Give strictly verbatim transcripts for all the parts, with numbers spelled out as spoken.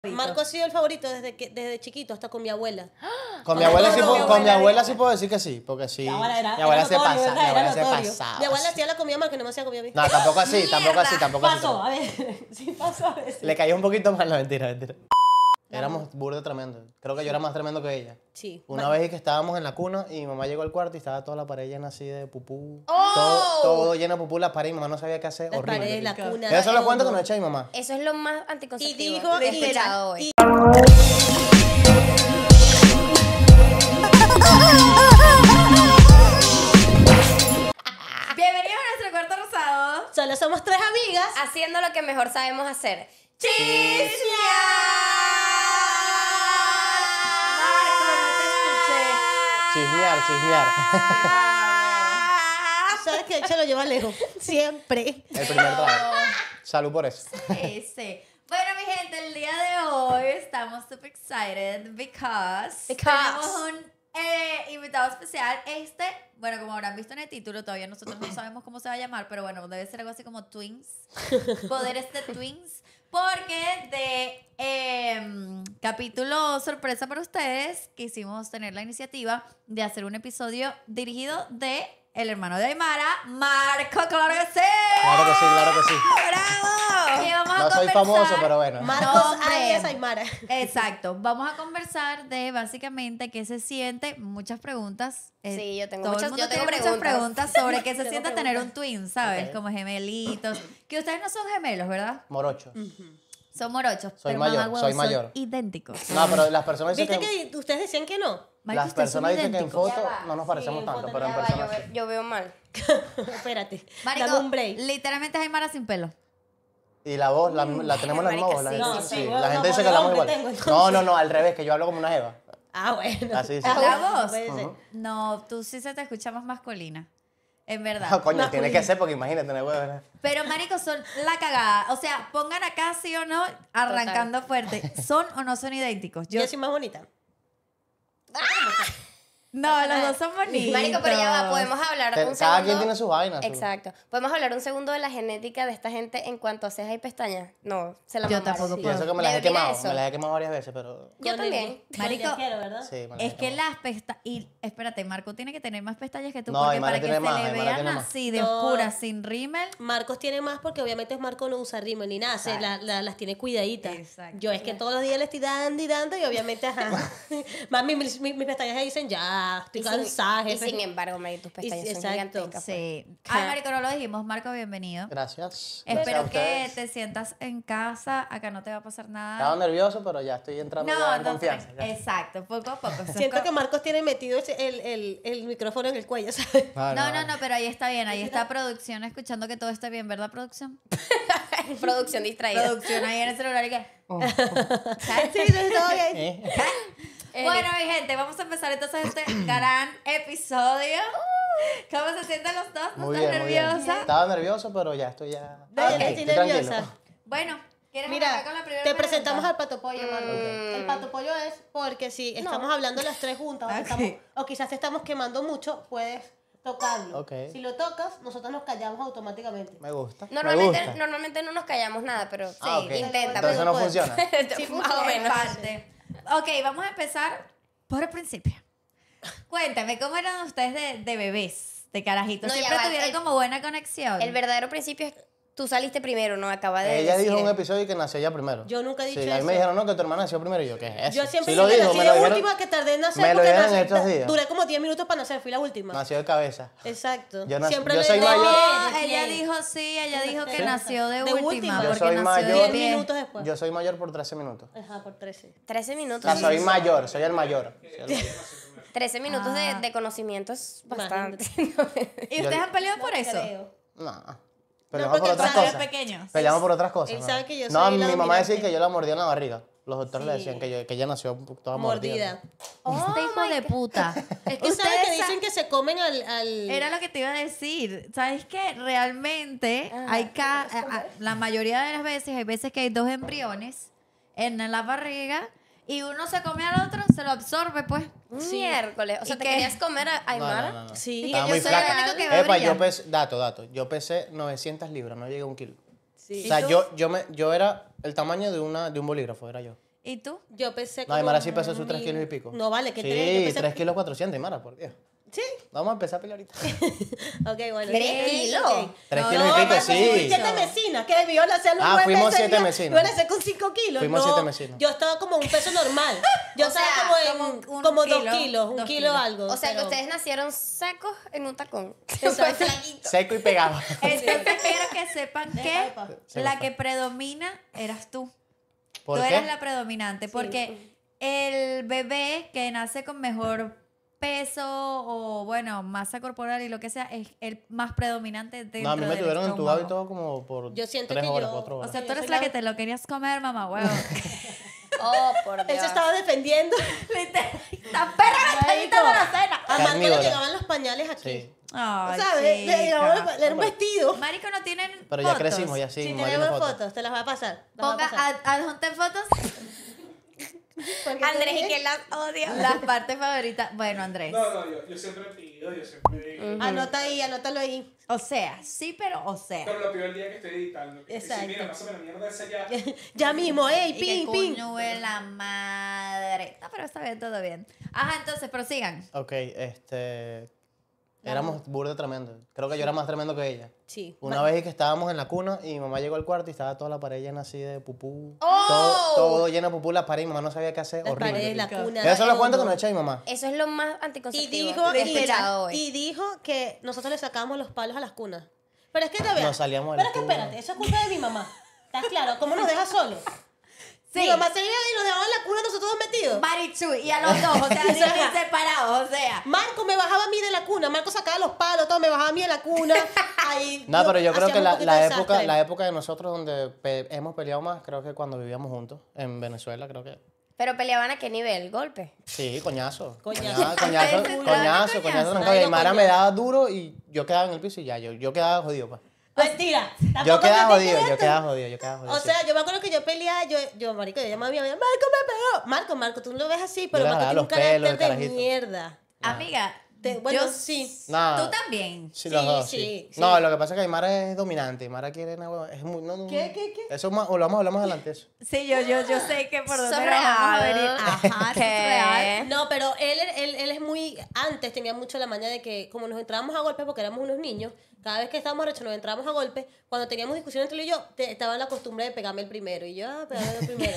Marco ha sido el favorito desde que desde chiquito, hasta con mi abuela. Con mi abuela, sí, puedo, con mi abuela sí puedo decir que sí, porque sí. Mi abuela, era, mi abuela era se notorio, pasa, era, mi era abuela se notorio. pasaba. Mi abuela hacía la comida más que no me hacía comida a mí. No, tampoco así, tampoco así, tampoco así. Pasó, a ver, sí pasó a veces. Le cayó un poquito mal, no, mentira, mentira. Éramos burda tremendo. Creo que yo era más tremendo que ella. Sí. Una vez que estábamos en la cuna y mi mamá llegó al cuarto y estaba toda la pared llena así de pupú. ¡Oh! Todo, todo lleno de pupú, la pared y mi mamá no sabía qué hacer. Las horrible. paredes, la cuna. Esos son los todo. cuentos que nos echa mi mamá. Eso es lo más anticonceptivo Y dijo, que he y escuchado mira, hoy. y- Bienvenidos a nuestro cuarto rosado. Solo somos tres amigas. Haciendo lo que mejor sabemos hacer. ¡Chismear! Marco, no te escuché. Chismear, chismear. Sabes que Echa lo lleva lejos. Siempre. El primer trago. Salud por eso. Ese. Bueno, mi gente, el día de hoy estamos super excited because, Because. tenemos un eh, invitado especial. Este, bueno, como habrán visto en el título, todavía nosotros no sabemos cómo se va a llamar, pero bueno, debe ser algo así como Twins. Poderes de Twins. Porque de eh, capítulo sorpresa para ustedes, quisimos tener la iniciativa de hacer un episodio dirigido de el hermano de Aymara, Marco, claro que sí. Claro que sí, claro que sí. ¡Bravo! Y vamos a No soy conversar- famoso, pero bueno. Marcos No, hombre. alias Aymara. Exacto. Vamos a conversar de básicamente qué se siente, muchas preguntas. Eh, Sí, yo tengo todo muchas- el mundo yo tengo tiene muchas preguntas. preguntas sobre qué se Tengo siente tener un preguntas. twin, ¿sabes? Ok. Como gemelitos. Que ustedes no son gemelos, ¿verdad? Morocho. Son morochos. Soy pero mayor, mamá huevo, soy son mayor. idénticos. No, pero las personas dicen ¿Viste que, que ustedes decían que no? Marico, las ustedes son personas dicen que en idénticos. foto Ya va. no nos parecemos en tanto, foto pero en Ya va, persona yo, sí. ve- yo veo mal. Espérate. Marico, Dame un break. literalmente es Aymara sin pelo. Y la voz, la, la tenemos la misma marica, voz. La sí, gente, no, sí, sí, la bueno, gente no, dice que bueno, hablamos hombre igual. tengo, entonces. No, no, no, al revés, que yo hablo como una jeva. Ah, bueno. Así, sí. Ah, ¿La bueno, voz? puede ser. Ujú. No, tú sí se te escucha más masculina. En verdad. Ah, coño, Masculino. tiene que ser porque imagínate, tener huevos. Pero, marico, son la cagada. O sea, pongan acá sí o no, arrancando fuerte. ¿Son o no son idénticos? Yo Yo, soy más bonita. no, los dos son bonitos. Marico, pero ya va, podemos hablar Te- un cada segundo. quien tiene sus vainas, su- Exacto. ¿Podemos hablar un segundo de la genética de esta gente en cuanto a cejas y pestañas? No, se la Yo mamaron. tampoco Sí. puedo. Pienso que me las he Debería quemado, eso. me las he quemado varias veces, pero Yo Con el- también. con el Marico, yesquero, ¿verdad? sí, me las Es he que quemado. las pestañas... Y espérate, Marco tiene que tener más pestañas que tú. No, porque Aymara para que tiene se más, le Aymara vean tiene más. así de No. oscuras, sin rímel. Marcos tiene más porque obviamente Marco no usa rímel ni nada, se la- la- las tiene cuidaditas. Exacto. Yo es que todos los días le estoy dando y dando y obviamente, ajá. Mami, mis, mis, mis pestañas ahí dicen ya, estoy Y sin, cansada, y jefe. sin embargo, Mary, tus pestañas Y- son exacto. gigantescas. pues. Sí. Ay, Marico, no lo dijimos. Marco, bienvenido. Gracias. Espero Gracias a que ustedes. te sientas en casa. Acá no te va a pasar nada. Estaba nervioso, pero ya estoy entrando ya en no, confianza. tranqui- ya. exacto, poco a poco. Eso es Siento co- que Marcos tiene metido ese- el, el, el micrófono en el cuello, ¿sabes? Ah, No, no, no, pero ahí está bien, ahí está producción escuchando que todo esté bien, ¿verdad, producción? Producción distraída. Producción ahí en el celular y qué. Sí, sí, todo bien. ¿Eh? Eh, Bueno, mi gente, vamos a empezar entonces este gran episodio. ¿Cómo se sienten los dos? ¿No Muy estás bien, muy bien. nerviosa? Estaba nervioso, pero ya estoy ya. No, yo Ok, estoy estoy tranquilo. nerviosa. Bueno, ¿quieres Mira, arrancar con la primera te pregunta? presentamos al pato pollo, Marco. Mm. El pato pollo es porque si estamos hablando las tres juntas o, Ok. estamos- o quizás te estamos quemando mucho, puedes tocarlo. Ok. Si lo tocas, nosotros nos callamos automáticamente. Me gusta. me Normalmente, gusta. normalmente no nos callamos nada, pero sí, Ah, ok. intenta. Entonces pero no puede. funciona. Sí, Más o funciona. menos. Parte. Ok, vamos a empezar por el principio. Cuéntame, ¿cómo eran ustedes de, de bebés, de carajitos? No, ya ¿Siempre va, tuvieron el- como buena conexión? El verdadero principio es tú saliste primero, ¿no? Acaba de Ella decir. dijo en un episodio que nació ella primero. Yo nunca he dicho Sí, a mí eso. me dijeron, no, que tu hermana nació primero. Y yo, ¿qué es eso? Yo siempre sí lo dije que dijo, nací me de lo dijeron. última, que tardé en nacer me lo porque dijeron en nací- estos días. duré como diez minutos para nacer, fui la última. Nació de cabeza. Exacto. Yo nací- Siempre yo le soy digo, mayor. No, "Bien, ella bien". dijo sí, ella dijo que Sí. nació de, De última, última. Yo porque soy nació mayor. de diez pie. minutos después. Yo soy mayor por trece minutos. Ajá, por trece. trece O minutos. sea, soy mayor, soy el mayor. Soy el mayor. trece minutos de, Ah. de conocimiento es bastante. ¿Y ustedes han peleado por eso? Creo. No. Peleamos porque por otras sabe cosas. pequeños. Peleamos por otras cosas. él ¿no? sabe que yo No, soy la mi mamá decía dominante. que yo la mordía en la barriga. Los doctores le Sí. decían que, yo, que ella nació toda mordida. Mordida. Este hijo de puta. Es que sabes Ustedes que sa- dicen que se comen al... al... Era lo que te iba a decir. ¿Sabes qué? Realmente hay ca- a- a- la mayoría de las veces hay veces que hay dos embriones en la barriga y uno se come al otro, se lo absorbe, pues. Miércoles. O sea, ¿Y ¿te qué? querías comer a No, Aymara? no, no, no. Sí. Estaba yo muy soy la flaca. única que va a Epa, brillar. yo pesé, dato, dato. Yo pesé novecientas libras, no llegué a un kilo. Sí. O sea, ¿Y tú? yo, yo, me, yo era el tamaño de, una, de un bolígrafo, era yo. ¿Y tú? Yo pesé No, como... Aymara sí pesó sus tres mil- kilos y pico. No, vale, que Sí, tres. Yo pesé... tres kilos cuatrocientos, Aymara, por Dios. Sí. Vamos a empezar a pelear ahorita. Ok, bueno. ¿Tres Ok, kilos? ok. Tres No, kilos no, y pico, Marco, sí. Siete mesinas, que me iban a hacer los Ah, nueve fuimos ese siete día, mesinas. Me iban a hacer con cinco kilos. Fuimos no, siete mesinas. Yo estaba como en un peso normal. Yo O estaba sea, como en como un como kilo, dos kilos, un dos kilo kilos. algo. O sea que pero- ustedes nacieron secos en un tacón. Exacto. Seco y pegado. Entonces quiero que sepan que Se la me que predomina eras tú. ¿Por tú qué? eres la predominante. Porque el bebé que nace con mejor peso o, bueno, masa corporal y lo que sea, es el más predominante dentro No, a mí me del tuvieron entubado y estómago. todo como por Yo siento tres que horas, yo- cuatro O horas. sea, tú Yo eres soy la la- que te lo querías comer, mamá, huevo. Oh, por Él se Dios. estaba defendiendo. Literal, ¡la perra me está quitando la cena! A Marco le Carnívora. llegaban los pañales aquí. Sí. Ay, ¿Sabes? Le chica. llegaban los- era un vestido. Marico, ¿no tienen Pero ya fotos? crecimos, ya sí. Sí, Mari, tenemos una foto. fotos, te las voy a pasar. las voy a Ponga, pasar. ad- adjunten fotos. Porque Andrés, te- y que las odio. Las partes favoritas. Bueno, Andrés. No, no, yo, yo siempre pido, yo siempre digo. Anota ahí, anótalo ahí. O sea, sí, pero o sea. Pero lo peor el día que estoy editando. Que Exacto. si mira, pásame la mierda esa ya. Ya mismo, ey, Y que pin, pin. coño de la madre. No, pero está bien, todo bien. Ajá, entonces prosigan. Ok, este... Éramos burda tremendo. Creo que yo era más tremendo que ella. Sí. Una vez que estábamos en la cuna y mi mamá llegó al cuarto y estaba toda la pared llena así de pupú. ¡Oh! Todo, todo lleno de pupú, la pared y mi mamá no sabía qué hacer. Las horrible. paredes, la cuna. Esos son los todo. cuentos que nos echa mi mamá. Eso es lo más Y anticonceptivo dijo, que he y, escuchado hoy. y dijo que nosotros le sacábamos los palos a las cunas. Pero es que te veas. Nos salíamos del Pero es que tubo. espérate, eso es culpa de mi mamá. ¿Estás claro? ¿Cómo nos deja solos? Sí. Mi mamá se iba y nos dejaba en la cuna nosotros dos metidos. Marichu, y a los dos, o sea, así que separados, o sea. Marco me bajaba a mí de la cuna. Marco sacaba los palos, todo me bajaba a mí de la cuna. Ahí No, pero yo creo que hacíamos un la, poquito la de época, desastre. la época de nosotros donde pe- hemos peleado más, creo que cuando vivíamos juntos, en Venezuela, creo que... Pero peleaban a qué nivel, golpe. Sí, coñazo. Coñazo. Coñazo, coñazo, Ustedes se coñazo, daban coñazo, coñazo. trancado. Y Ay, Aymara no, me coñazo. daba duro y yo quedaba en el piso y ya, yo, yo quedaba jodido, pues. Mentira. Yo Tampoco quedaba me jodido, digas yo esto. quedaba jodido, yo quedaba jodido. O sí. sea, yo me acuerdo que yo peleaba, yo, yo marico, yo llamaba a mi amiga, Marco me pegó. Marco, Marco, tú no lo ves así, pero le Marco jalaba tiene un los pelos, carácter el de carajito. mierda. Amiga, Te- bueno, yo- sí. Nah, Tú también. Sí, Sí, los dos, sí, sí. sí. No, lo que pasa es que Aymara es dominante. Aymara quiere una hueva. Es muy, no, no, ¿Qué, qué, qué? Eso más, o lo vamos a hablar más adelante. Eso. Sí, yo, yo, yo sé que por Eso dónde es nos vamos a real. venir. Ajá, eso es ¿Qué? real. No, pero él, él, él es muy... Antes tenía mucho la maña de que como nos entrábamos a golpes porque éramos unos niños, cada vez que estábamos arrechos nos entrábamos a golpes, cuando teníamos discusión entre él y yo, te- estaba en la costumbre de pegarme el primero. Y yo, ah, pegarme el primero.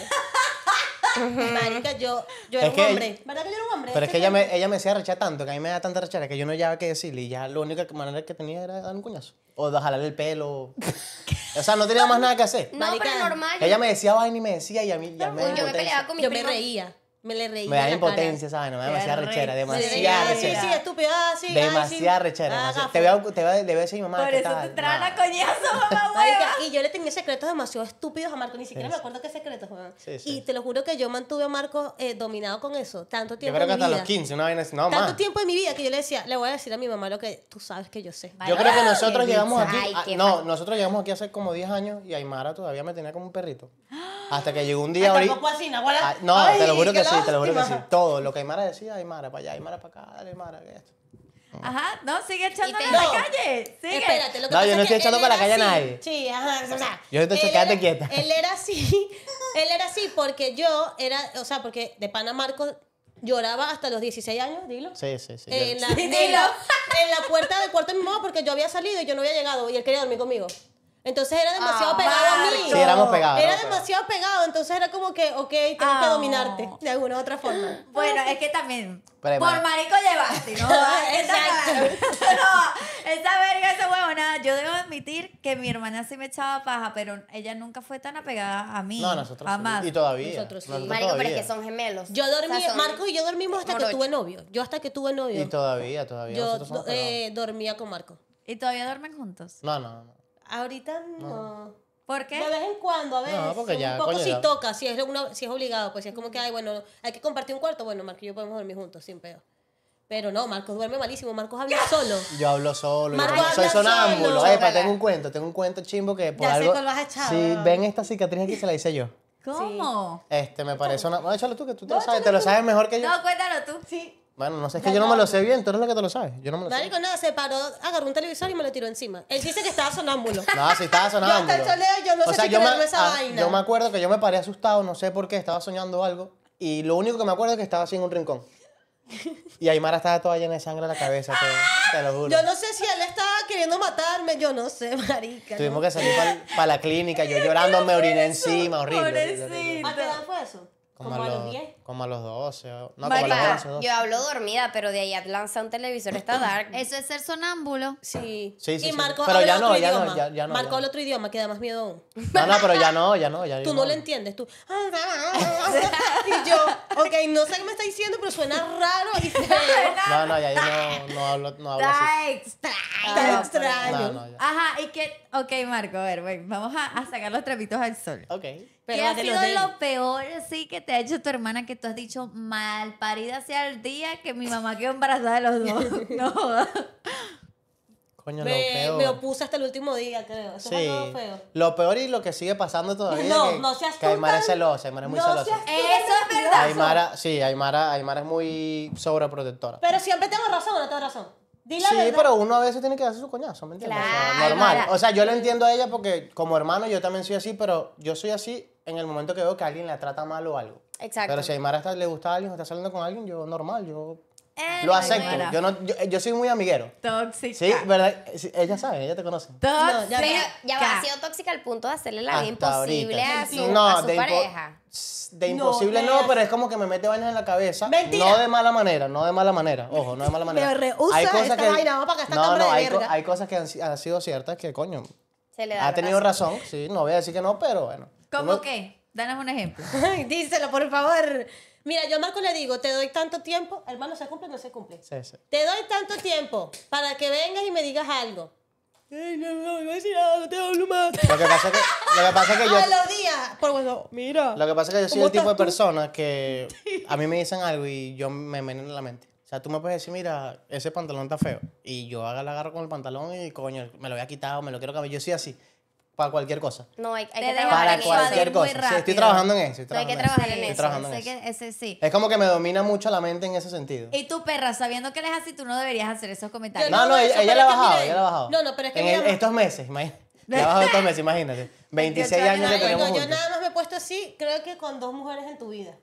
Marica, yo, yo era Es un que- hombre. ¿Verdad que yo era un hombre? Pero es Ese que ella cuento. me, ella me hacía rechar tanto, que a mí me da tanta rechera que yo no hallaba qué decirle. Y ya la única manera que tenía era dar un coñazo. O de jalarle el pelo. O sea, no tenía más nada que hacer. No, Marica, pero normal. Ella me decía vaina y me decía y a mí ya me da Yo me impotencia. peleaba con mis Yo me primos. reía. Me le reía. Me da en la impotencia esa vaina, me da Qué demasiada rechera, arrecho. cara. Me le demasiada reía, sí, rechera. sí, estúpido, ah, sí, ay, sí. Demasiada rechera. Ah, demasiada. gafo. Te voy a, te voy a, le voy a decir a mi mamá Por ¿qué eso tal? te entraron No. a coñazo, mamá Marica, hueva. y yo le tenía secretos demasiado estúpidos a Marco, ni siquiera Sí, me sí. acuerdo qué secretos, weón. Sí, sí. Y te lo juro que yo mantuve a Marco eh, dominado con eso tanto Yo tiempo creo que en mi hasta vida. los quince, una vaina así. No, Tanto más. tiempo en mi vida que yo le decía, le voy a decir a mi mamá lo que tú sabes que yo sé. Yo creo que nosotros Qué llegamos bicha. aquí. Ay, ah, qué no, mal. nosotros llegamos aquí hace como diez años y Aymara todavía me tenía como un perrito. Hasta que llegó un día Ay, ahorita. tampoco así, Nahuala. Ah, no, Ay, te lo juro qué que sí, te lo juro que sí. lástima. Todo lo que Aymara decía, Aymara para allá, Aymara para acá, dale Aymara, que esto. Ajá, no, sigue echando Y te- en la No. calle. Sigue. Espérate, lo que No, pasa yo no es que estoy echando él para la era calle a así. nadie. Sí, ajá, o sea, Yo estoy él quédate era- quieta. Él era así, él era así porque yo era, o sea, porque de pana Marco lloraba hasta los dieciséis años, dilo. Sí, sí, sí. En yo- la, en, la, en la puerta del cuarto de mi mamá porque yo había salido y yo no había llegado y él quería dormir conmigo. Entonces era demasiado Ah, pegado a mí. Sí, éramos pegados. Era éramos pegados. demasiado pegado, entonces era como que, ok, tengo que Ah. dominarte de alguna u otra forma. Bueno, es que también. Pero, por ma- marico llevaste, ¿no? Exacto. No, esa verga, esa huevona. Yo debo admitir que mi hermana sí me echaba paja, pero ella nunca fue tan apegada a mí. No, nosotros Jamás. sí. Y todavía. Nosotros sí. Marico, pero todavía. es que son gemelos. Yo dormí, O sea, son- Marco y yo dormimos hasta que morochos. tuve novio. Yo hasta que tuve novio. Y todavía, todavía. yo nosotros somos pegados. eh, dormía con Marco. ¿Y todavía duermen juntos? No, no, no. Ahorita no. ¿Por qué? De vez en cuando, a veces. No, porque ya, un poco coño, si ya. toca, si es, una, si es obligado, pues si es como que, ay, bueno, hay que compartir un cuarto, bueno, Marco y yo podemos dormir juntos, sin pedo. Pero no, Marcos duerme malísimo, Marcos habla solo. Yo hablo solo. Marco yo habla soy sonámbulo. solo. Epa, tengo un cuento, tengo un cuento chimbo que por Ya sé algo. cuál vas a echar, Si weón. ven esta cicatriz aquí, se la hice yo. ¿Cómo? Este, me parece una. Bueno, échalo tú, que tú te lo sabes, te lo sabes mejor que yo. No, cuéntalo tú. Sí. Bueno, no sé, es que yo no me lo sé bien, tú eres la que te lo sabes. Yo no me lo sé. Marico, nada, se paró, agarró un televisor y me lo tiró encima. Él dice que estaba sonámbulo. No, si estaba Yo sonando. hasta el sol de hoy, yo no sé si yo me, creerme esa ah, vaina. yo me acuerdo que yo me paré asustado, no sé por qué, estaba soñando algo. Y lo único que me acuerdo es que estaba así en un rincón. Y Aymara estaba toda llena de sangre en la cabeza, te, te lo juro. Yo no sé si él estaba queriendo matarme, yo no sé, marica. Tuvimos ¿no? que salir para la clínica, yo llorando, me oriné encima, horrible. horrible, horrible. Pobrecito. ¿A qué edad fue eso? Como, Como a a los los diez. Como a los doce. o- No, como a Marica, los once, doce. yo hablo dormida, pero de ahí a lanzar un televisor está dark. Eso es ser sonámbulo. Sí. Sí, sí, y sí. Marco Pero habla ya no, otro ya no, idioma. ya- ya no, Marco ya no. habla otro idioma, que da más miedo aún. No, no, pero ya no, ya no. Ya Tú yo no lo entiendes, tú. Y yo, ok, no sé qué me está diciendo, pero suena raro y feo. No, no, ya yo no, no hablo, no hablo así. Está extraño. Está extraño. No, no, ya. Ajá, y que, ok, Marco, a ver, ven, vamos a, a sacar los trapitos al sol. Ok. Pero ¿Qué ha de los sido de él. lo peor, sí, que te ha hecho tu hermana que tú has dicho mal parida sea el día que mi mamá quedó embarazada de los dos? No jodas. Coño, lo Me, peor. me opuse hasta el último día, creo. Eso Sí. es algo feo. Lo peor y lo que sigue pasando todavía. No, que, no seas que Aymara tú es tan- celosa, Aymara es muy no celosa. seas- Eso es verdad. Aymara, sí, Aymara, Aymara es muy sobreprotectora. Pero siempre tengo razón o no tengo razón. Di la Sí, verdad. pero uno a veces tiene que darse su coñazo, ¿me entiendes? O sea, Claro. normal. Aymara. O sea, yo le entiendo a ella porque como hermano yo también soy así, pero yo soy así en el momento que veo que alguien la trata mal o algo. Exacto. Pero si a Aymara está- le gusta a alguien o está saliendo con alguien, yo normal, yo Eh, lo acepto. Aymara. Yo, no, yo, yo soy muy amiguero. Tóxica. Sí, ¿verdad? Sí, ella sabe, ella te conoce. Tóxica. ya Pero ya va, ha sido tóxica al punto de hacerle la vida Hasta imposible ahorita. a su, No, a su de impo- pareja. De No, imposible de no, as- pero es como que me mete vainas en la cabeza. Mentira. No de mala manera, no de mala manera. Ojo, no de mala manera. Me rehúsa esta vaina, vamos para acá, esta No, cámara no, de hay, co- verga. hay cosas que han, si- han sido ciertas que, coño, Se le da ha la tenido razón. Sí, no voy a decir que no, pero bueno. ¿Cómo Uno- qué? Danos un ejemplo. Ay, díselo, por favor. Mira, yo a Marco le digo, te doy tanto tiempo. Hermano, ¿se cumple o no se cumple? Sí, sí. Te doy tanto tiempo para que vengas y me digas algo. Ay, no, no, iba a decir nada, no te hablo más. Lo que pasa es que, lo que, pasa es que yo... A los días. Por bueno, mira. Lo que pasa es que yo soy ¿Cómo el tipo de estás tú? persona que a mí me dicen algo y yo me enveneno la mente. O sea, tú me puedes decir, mira, ese pantalón está feo. Y yo haga la agarro con el pantalón y, coño, me lo voy a quitar o me lo quiero cambiar. Yo soy así, para cualquier cosa. No, hay, hay Te que deja trabajar Para en invadir cualquier muy cosa. Sí, estoy rápido. trabajando en eso. Estoy No, hay que trabajando trabajar en Estoy eso. trabajando en Sé eso. que ese sí. Es como que me domina mucho la mente en ese sentido. Y tu perra, sabiendo que él es así, tú no deberías hacer esos comentarios. Yo No, no, hago ella, eso, ella pero la ha es que bajado, miren, ella la ha bajado. no, no, pero es que En mira, el- estos meses, imagínate. La ha bajado estos meses, imagínate. veintiséis años que Ay, tenemos no, yo juntos. nada más me he puesto así, creo que con dos mujeres en tu vida.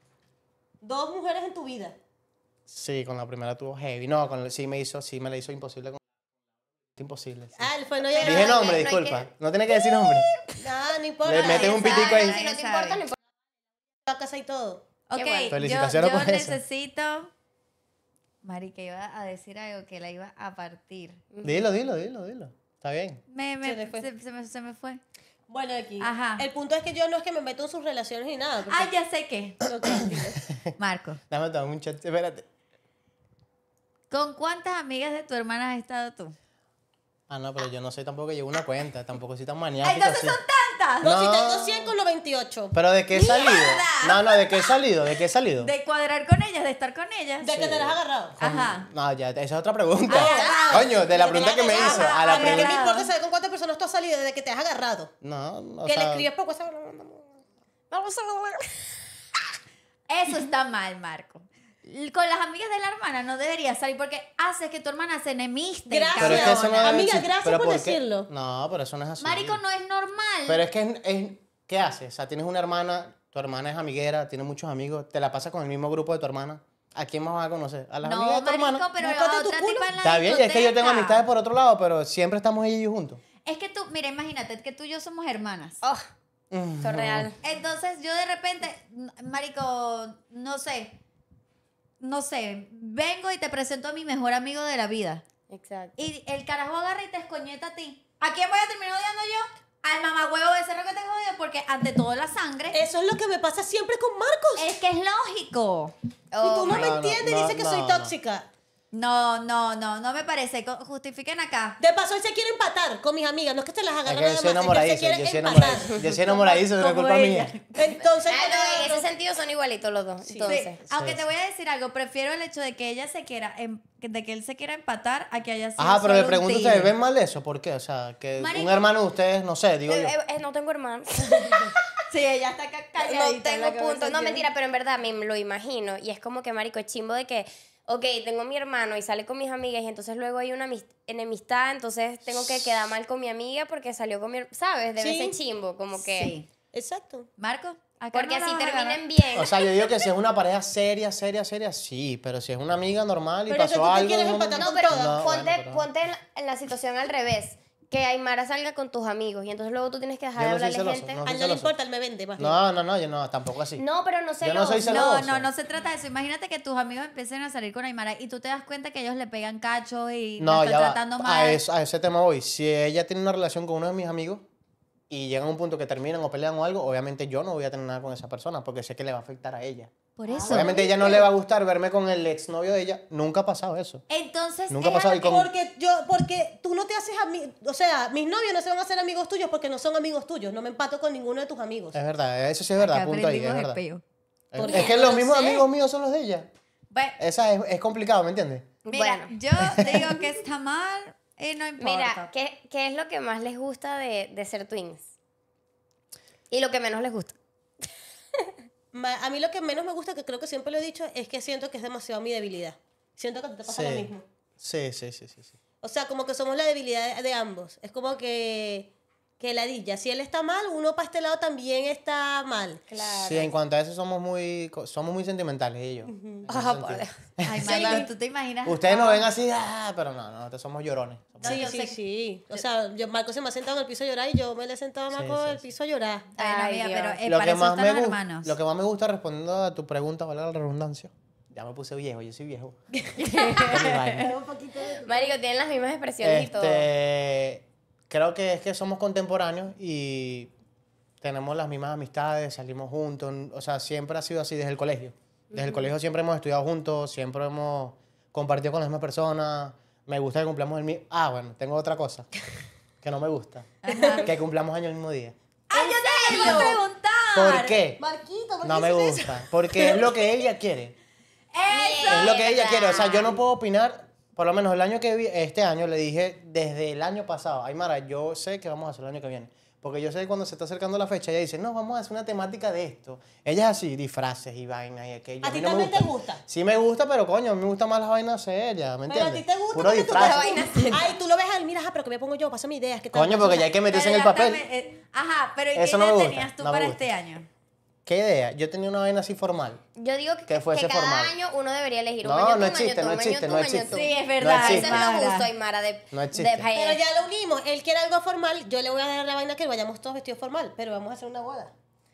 Dos mujeres en tu vida. Sí, con la primera tuvo heavy. No, con el, sí me hizo, sí me la hizo imposible. Con... Imposible. sí. Ah, él fue no Pero- Dije llega. nombre, no hay disculpa. que- No tiene que decir nombre. No, no importa. Le metes un sabe, pitico ahí. Si no te sabe. importa, no importa. La casa y todo. Ok, Qué bueno. yo, Felicitaciones yo por eso. necesito... Marica, iba a decir algo que la iba a partir. Dilo, dilo, dilo, dilo. Está bien. Me, me- Se le fue. se, se me, se me fue. Bueno, aquí. Ajá. El punto es que yo no es que me meto en sus relaciones ni nada. porque- Ah, ya sé qué. Ok, dile. Marco, Dame tomar un chat. Espérate. ¿con cuántas amigas de tu hermana has estado tú? Ah, no, pero yo no sé tampoco que llevo una cuenta. Tampoco soy tan maníaco. Entonces así. son tantas. No, si No. tengo cien con los veintiocho. ¿Pero de qué he salido? No, no, ¿de qué he salido? ¿De qué he salido? De cuadrar con ellas, de estar con ellas. De que te las has agarrado. Ajá. No, ya, esa es otra pregunta. Ah, Coño, de la pregunta que me hizo a la A mí, ¿qué me pregunta. importa saber con cuántas personas tú has salido desde que te has agarrado? No, o Que le sea, escribes por WhatsApp. Vamos a Eso está mal, Marco. Con las amigas de la hermana no deberías salir porque haces que tu hermana se enemiste. Gracias. pero es que eso no Amiga, debe existir. gracias ¿Pero por qué? decirlo. No, pero eso no es así. Marico, no es normal. Pero es que es, es- ¿qué haces? O sea, tienes una hermana, tu hermana es amiguera, tiene muchos amigos, te la pasas con el mismo grupo de tu hermana. ¿A quién más vas a conocer? A las no, amigas de tu marico, hermana. pero Búscate a tu otra culo. tipa en la Está bien, es que yo tengo discoteca. amistades por otro lado, pero siempre estamos ella y yo juntos. Es que tú, mira, imagínate que tú y yo somos hermanas. Oh, eso es real. Entonces yo de repente, n- marico, no sé, no sé, vengo y te presento a mi mejor amigo de la vida. Exacto. Y el carajo agarra y te escoñeta a ti. ¿A quién voy a terminar odiando yo? Al mamagüevo de cerro que te jodido, porque ante todo la sangre. Eso es lo que me pasa siempre con Marcos. Es que es lógico. y Oh, tú no my- me no, entiendes y no, dices que no, soy no. tóxica. No, no, no, no me parece. Co- Justifiquen acá. De paso, él se quiere empatar con mis amigas. No es que se las Es agarre que nada yo más, soy es que se enamoradizo, quiere yo soy empatar. enamoradizo. Yo soy enamoradizo, no es Como culpa ella. mía. Entonces, Ah, no, en ese sentido son igualitos los dos. Entonces. Sí, aunque sí. te voy a decir algo, prefiero el hecho de que ella se quiera, em- de que él se quiera empatar a que haya sido Ajá, pero solo le un pregunto a tiro. ustedes, ¿ven mal eso? ¿Por qué? O sea, que Marico. un hermano de ustedes, no sé, digo yo. Eh, eh, no tengo hermanos. Sí, ella está ca- calladita. No en la tengo cabeza, punto. No, tío. mentira, pero en verdad me lo imagino. Y es como que, marico, es chimbo de que ok, tengo a mi hermano y sale con mis amigas y entonces luego hay una amis- enemistad, entonces tengo que quedar mal con mi amiga porque salió con mi... her- ¿Sabes? Debe Sí. ser chimbo, como que... Sí. Exacto. Marco, acá Porque no así la vas a terminen agarrar. bien. O sea, yo digo que si es una pareja seria, seria, seria, sí. Pero si es una amiga normal y Pero es que pasó tú te algo... quieres no- empatar No, con pero todas. No, ponte, bueno, pero- ponte en, la, en la situación al revés. Que Aymara salga con tus amigos y entonces luego tú tienes que dejar Yo de no soy hablarle celoso, gente. no. A soy él no le celoso. importa, él me vende más bien. No, no, no, yo no, tampoco así. No, pero no Yo celoso. no soy celoso. No, no, no se trata de eso. Imagínate que tus amigos empiecen a salir con Aymara y tú te das cuenta que ellos le pegan cacho y No, la ya están va. tratando mal. A, eso- a ese tema voy. Si ella tiene una relación con uno de mis amigos y llegan a un punto que terminan o pelean o algo, obviamente yo no voy a tener nada con esa persona porque sé que le va a afectar a ella. Por eso. Obviamente a ella no le va a gustar verme con el exnovio de ella. Nunca ha pasado eso. Entonces, Nunca ha es pasado. a Y lo que- con- Porque yo, porque tú no te haces amigos, o sea, mis novios no se van a hacer amigos tuyos porque no son amigos tuyos. No me empato con ninguno de tus amigos. Es verdad, eso sí es verdad, Acá punto ahí, es aprendimos verdad. espeo. Es, Porque es que no los lo mismos sé. amigos míos son los de ella. Bueno, Esa es, es complicado, ¿me entiendes? mira, Bueno. yo digo que está mal y no importa. Mira, ¿qué, ¿qué es lo que más les gusta de, de ser twins? Y lo que menos les gusta. Ma- A mí lo que menos me gusta, que creo que siempre lo he dicho, es que siento que es demasiado mi debilidad. Siento que a ti te pasa lo mismo. Sí, sí, sí, sí, sí. O sea, como que somos la debilidad de, de ambos. Es como que, que ladilla. Si él está mal, uno para este lado también está mal. Claro. Sí, en cuanto a eso somos muy, co- somos muy sentimentales ellos. en ese Ah, por sentido. Dios. Ay, Marco, ¿tú te imaginas? Ustedes nos ven así, ah, pero no, no, nosotros somos llorones. Somos- Sí, yo sí, sé- sí. O sea, yo, Marco se me ha sentado en el piso a llorar y yo me le he sentado a Sí, Marco sí, en el sí. piso a llorar. Ay, no, Ay, amiga, Dios. pero eh, lo, para que eso más están me los gu- hermanos. lo que más me gusta respondiendo a tu pregunta, ¿vale? La redundancia. Ya me puse viejo, yo soy viejo. Marico, tienen las mismas expresiones y todo. Este, creo que es que somos contemporáneos y tenemos las mismas amistades, salimos juntos, o sea, siempre ha sido así desde el colegio. Desde el colegio siempre hemos estudiado juntos, siempre hemos compartido con las mismas personas. Me gusta que cumplamos el mismo... Ah, bueno, tengo otra cosa que no me gusta. Que cumplamos año el mismo día. ¡Ay, yo te iba a preguntar! ¿Por qué? Marquito, ¿por No qué me dices gusta. Porque es lo que ella quiere. ¡Eso! Es lo que ella quiere. O sea, yo no puedo opinar. Por lo menos el año que vi, este año le dije desde el año pasado, Aymara, yo sé que vamos a hacer el año que viene. Porque yo sé que cuando se está acercando la fecha, ella dice, no, vamos a hacer una temática de esto. Ella es así, disfraces y vainas y aquello. ¿A ti mí no me también te gusta? Sí me gusta, pero coño, a mí me gustan más las vainas serias, ¿me Pero a entiendes? ti te gusta Puro porque tú disfraz. te Ay, tú lo ves a él, mira, ajá, pero que me pongo yo, pásame ideas. ¿Qué tal? Coño, porque ya hay que meterse en el Pero ya papel. está, me- eh, Ajá, pero ¿y qué Eso no idea me gusta, tenías tú no me para gusta. este año? ¿Qué idea? Yo tenía una vaina así formal. Yo digo que, Que fuese que cada formal. año uno debería elegir un No, año tú, no un año existe, tú, no un año existe, tú, no un año existe. tú. Sí, es No verdad. Ese existe. es lo Aymara. justo, Aymara, de, No existe. de Pero paella. ya lo unimos. Él quiere algo formal, yo le voy a dar la vaina que vayamos todos vestidos formal, pero vamos a hacer una boda.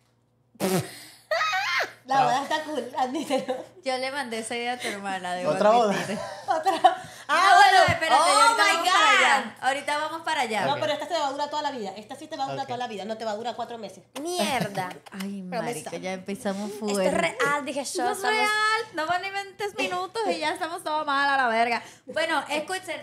La boda está cool, admítelo. Yo le mandé esa idea a tu hermana. debo ¿Otra boda? admitir. Otra. Ah, Ah, bueno, bueno. espérate, Oh ahorita my vamos para God. allá. Ahorita vamos para allá. No, Ok. pero esta te va a durar toda la vida. Esta sí te va a durar Ok. toda la vida, no te va a durar cuatro meses. Mierda. Ay, Promesa. marica, ya empezamos fuerte. Esto es real, dije yo. No es somos- real, no van ni veinte minutos y ya estamos todos mal a la verga. Bueno, escuchen,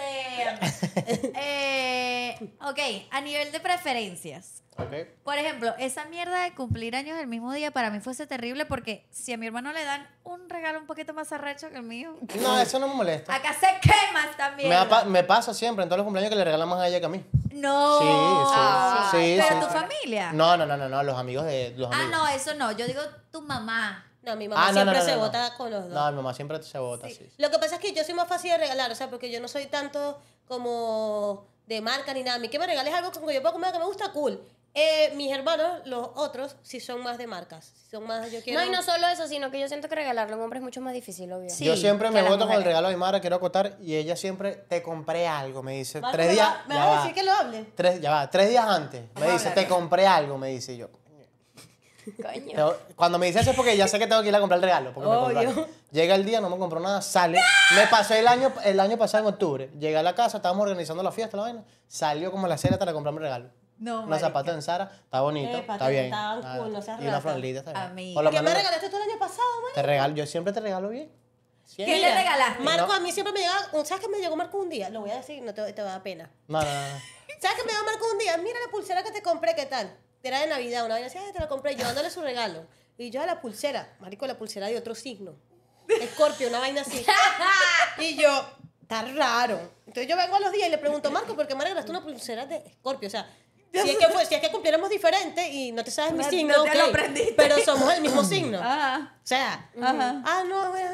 este. eh, ok, a nivel de preferencias. Ok. Por ejemplo, esa mierda de cumplir años el mismo día para mí fuese terrible porque si a mi hermano le dan un regalo un poquito más arrecho que el mío, No, eso no me molesta. acá se quema esta Me, mierda. apa- me pasa siempre en todos los cumpleaños que le regalan más a ella que a mí. No. Sí, sí, Ah, sí. Pero sí, tu sí. familia. No, no, no, no, no, los amigos de los Ah, amigos. no, eso no. Yo digo tu mamá. No, mi mamá Ah, no, siempre no, no, se no, no. vota con los dos. No, mi mamá siempre se vota, sí. sí. Lo que pasa es que yo soy más fácil de regalar, o sea, porque yo no soy tanto como de marca ni nada. A mí que me regales algo con que yo puedo comer que me gusta, cool. Eh, mis hermanos, los otros, sí son más de marcas. Sí son más, yo quiero... No, y no solo eso, sino que yo siento que regalarle a un hombre es mucho más difícil, obvio. Sí. Yo siempre que me las voto con el mujeres. regalo de Aymara, quiero acotar, y ella siempre, te compré algo, me dice. Marco, tres ¿me días, va- ¿Me ya vas a va, decir que lo hable? tres, ya va, tres días antes, me Vamos a dice, hablar. te compré algo, me dice yo. Coño. Tengo- Cuando me dice eso es porque ya sé que tengo que ir a comprar el regalo. Porque me compró Obvio. algo. Llega el día, no me compró nada, sale. Me pasé el año, el año pasado en octubre. Llegué a la casa, estábamos organizando la fiesta, la vaina. Salió como a las seis hasta comprarme el regalo. No, Unos marica. zapatos en Zara, está bonito, Epa, está te bien. estaban Ah, cool, no seas y una rata. franelita está bien. Amiga. Por lo ¿Qué me menos regalaste tú el año pasado, man? te regalo, yo siempre te regalo bien. ¿Qué Siempre. le regalaste? Marco, No. a mí siempre me llega... ¿Sabes qué me llegó Marco un día? Lo voy a decir, no te, te va a dar pena. No, no, no. ¿Sabes qué me llegó Marco un día? Mira la pulsera que te compré, ¿qué tal? Era de Navidad, una vaina así, "Ay, te la compré", yo dándole su regalo. Y yo a la pulsera, marico, la pulsera de otro signo. Escorpio, una vaina así. Y yo, está raro. Entonces yo vengo a los días y le pregunto, Marco, ¿por qué me regalaste una pulsera de Escorpio? O sea, si es que, fue, si es que cumpliéramos diferente y no te sabes mi No- signo, no te lo ok, aprendiste. pero somos el mismo signo. Ah, O sea, Ajá. ah, no, bueno,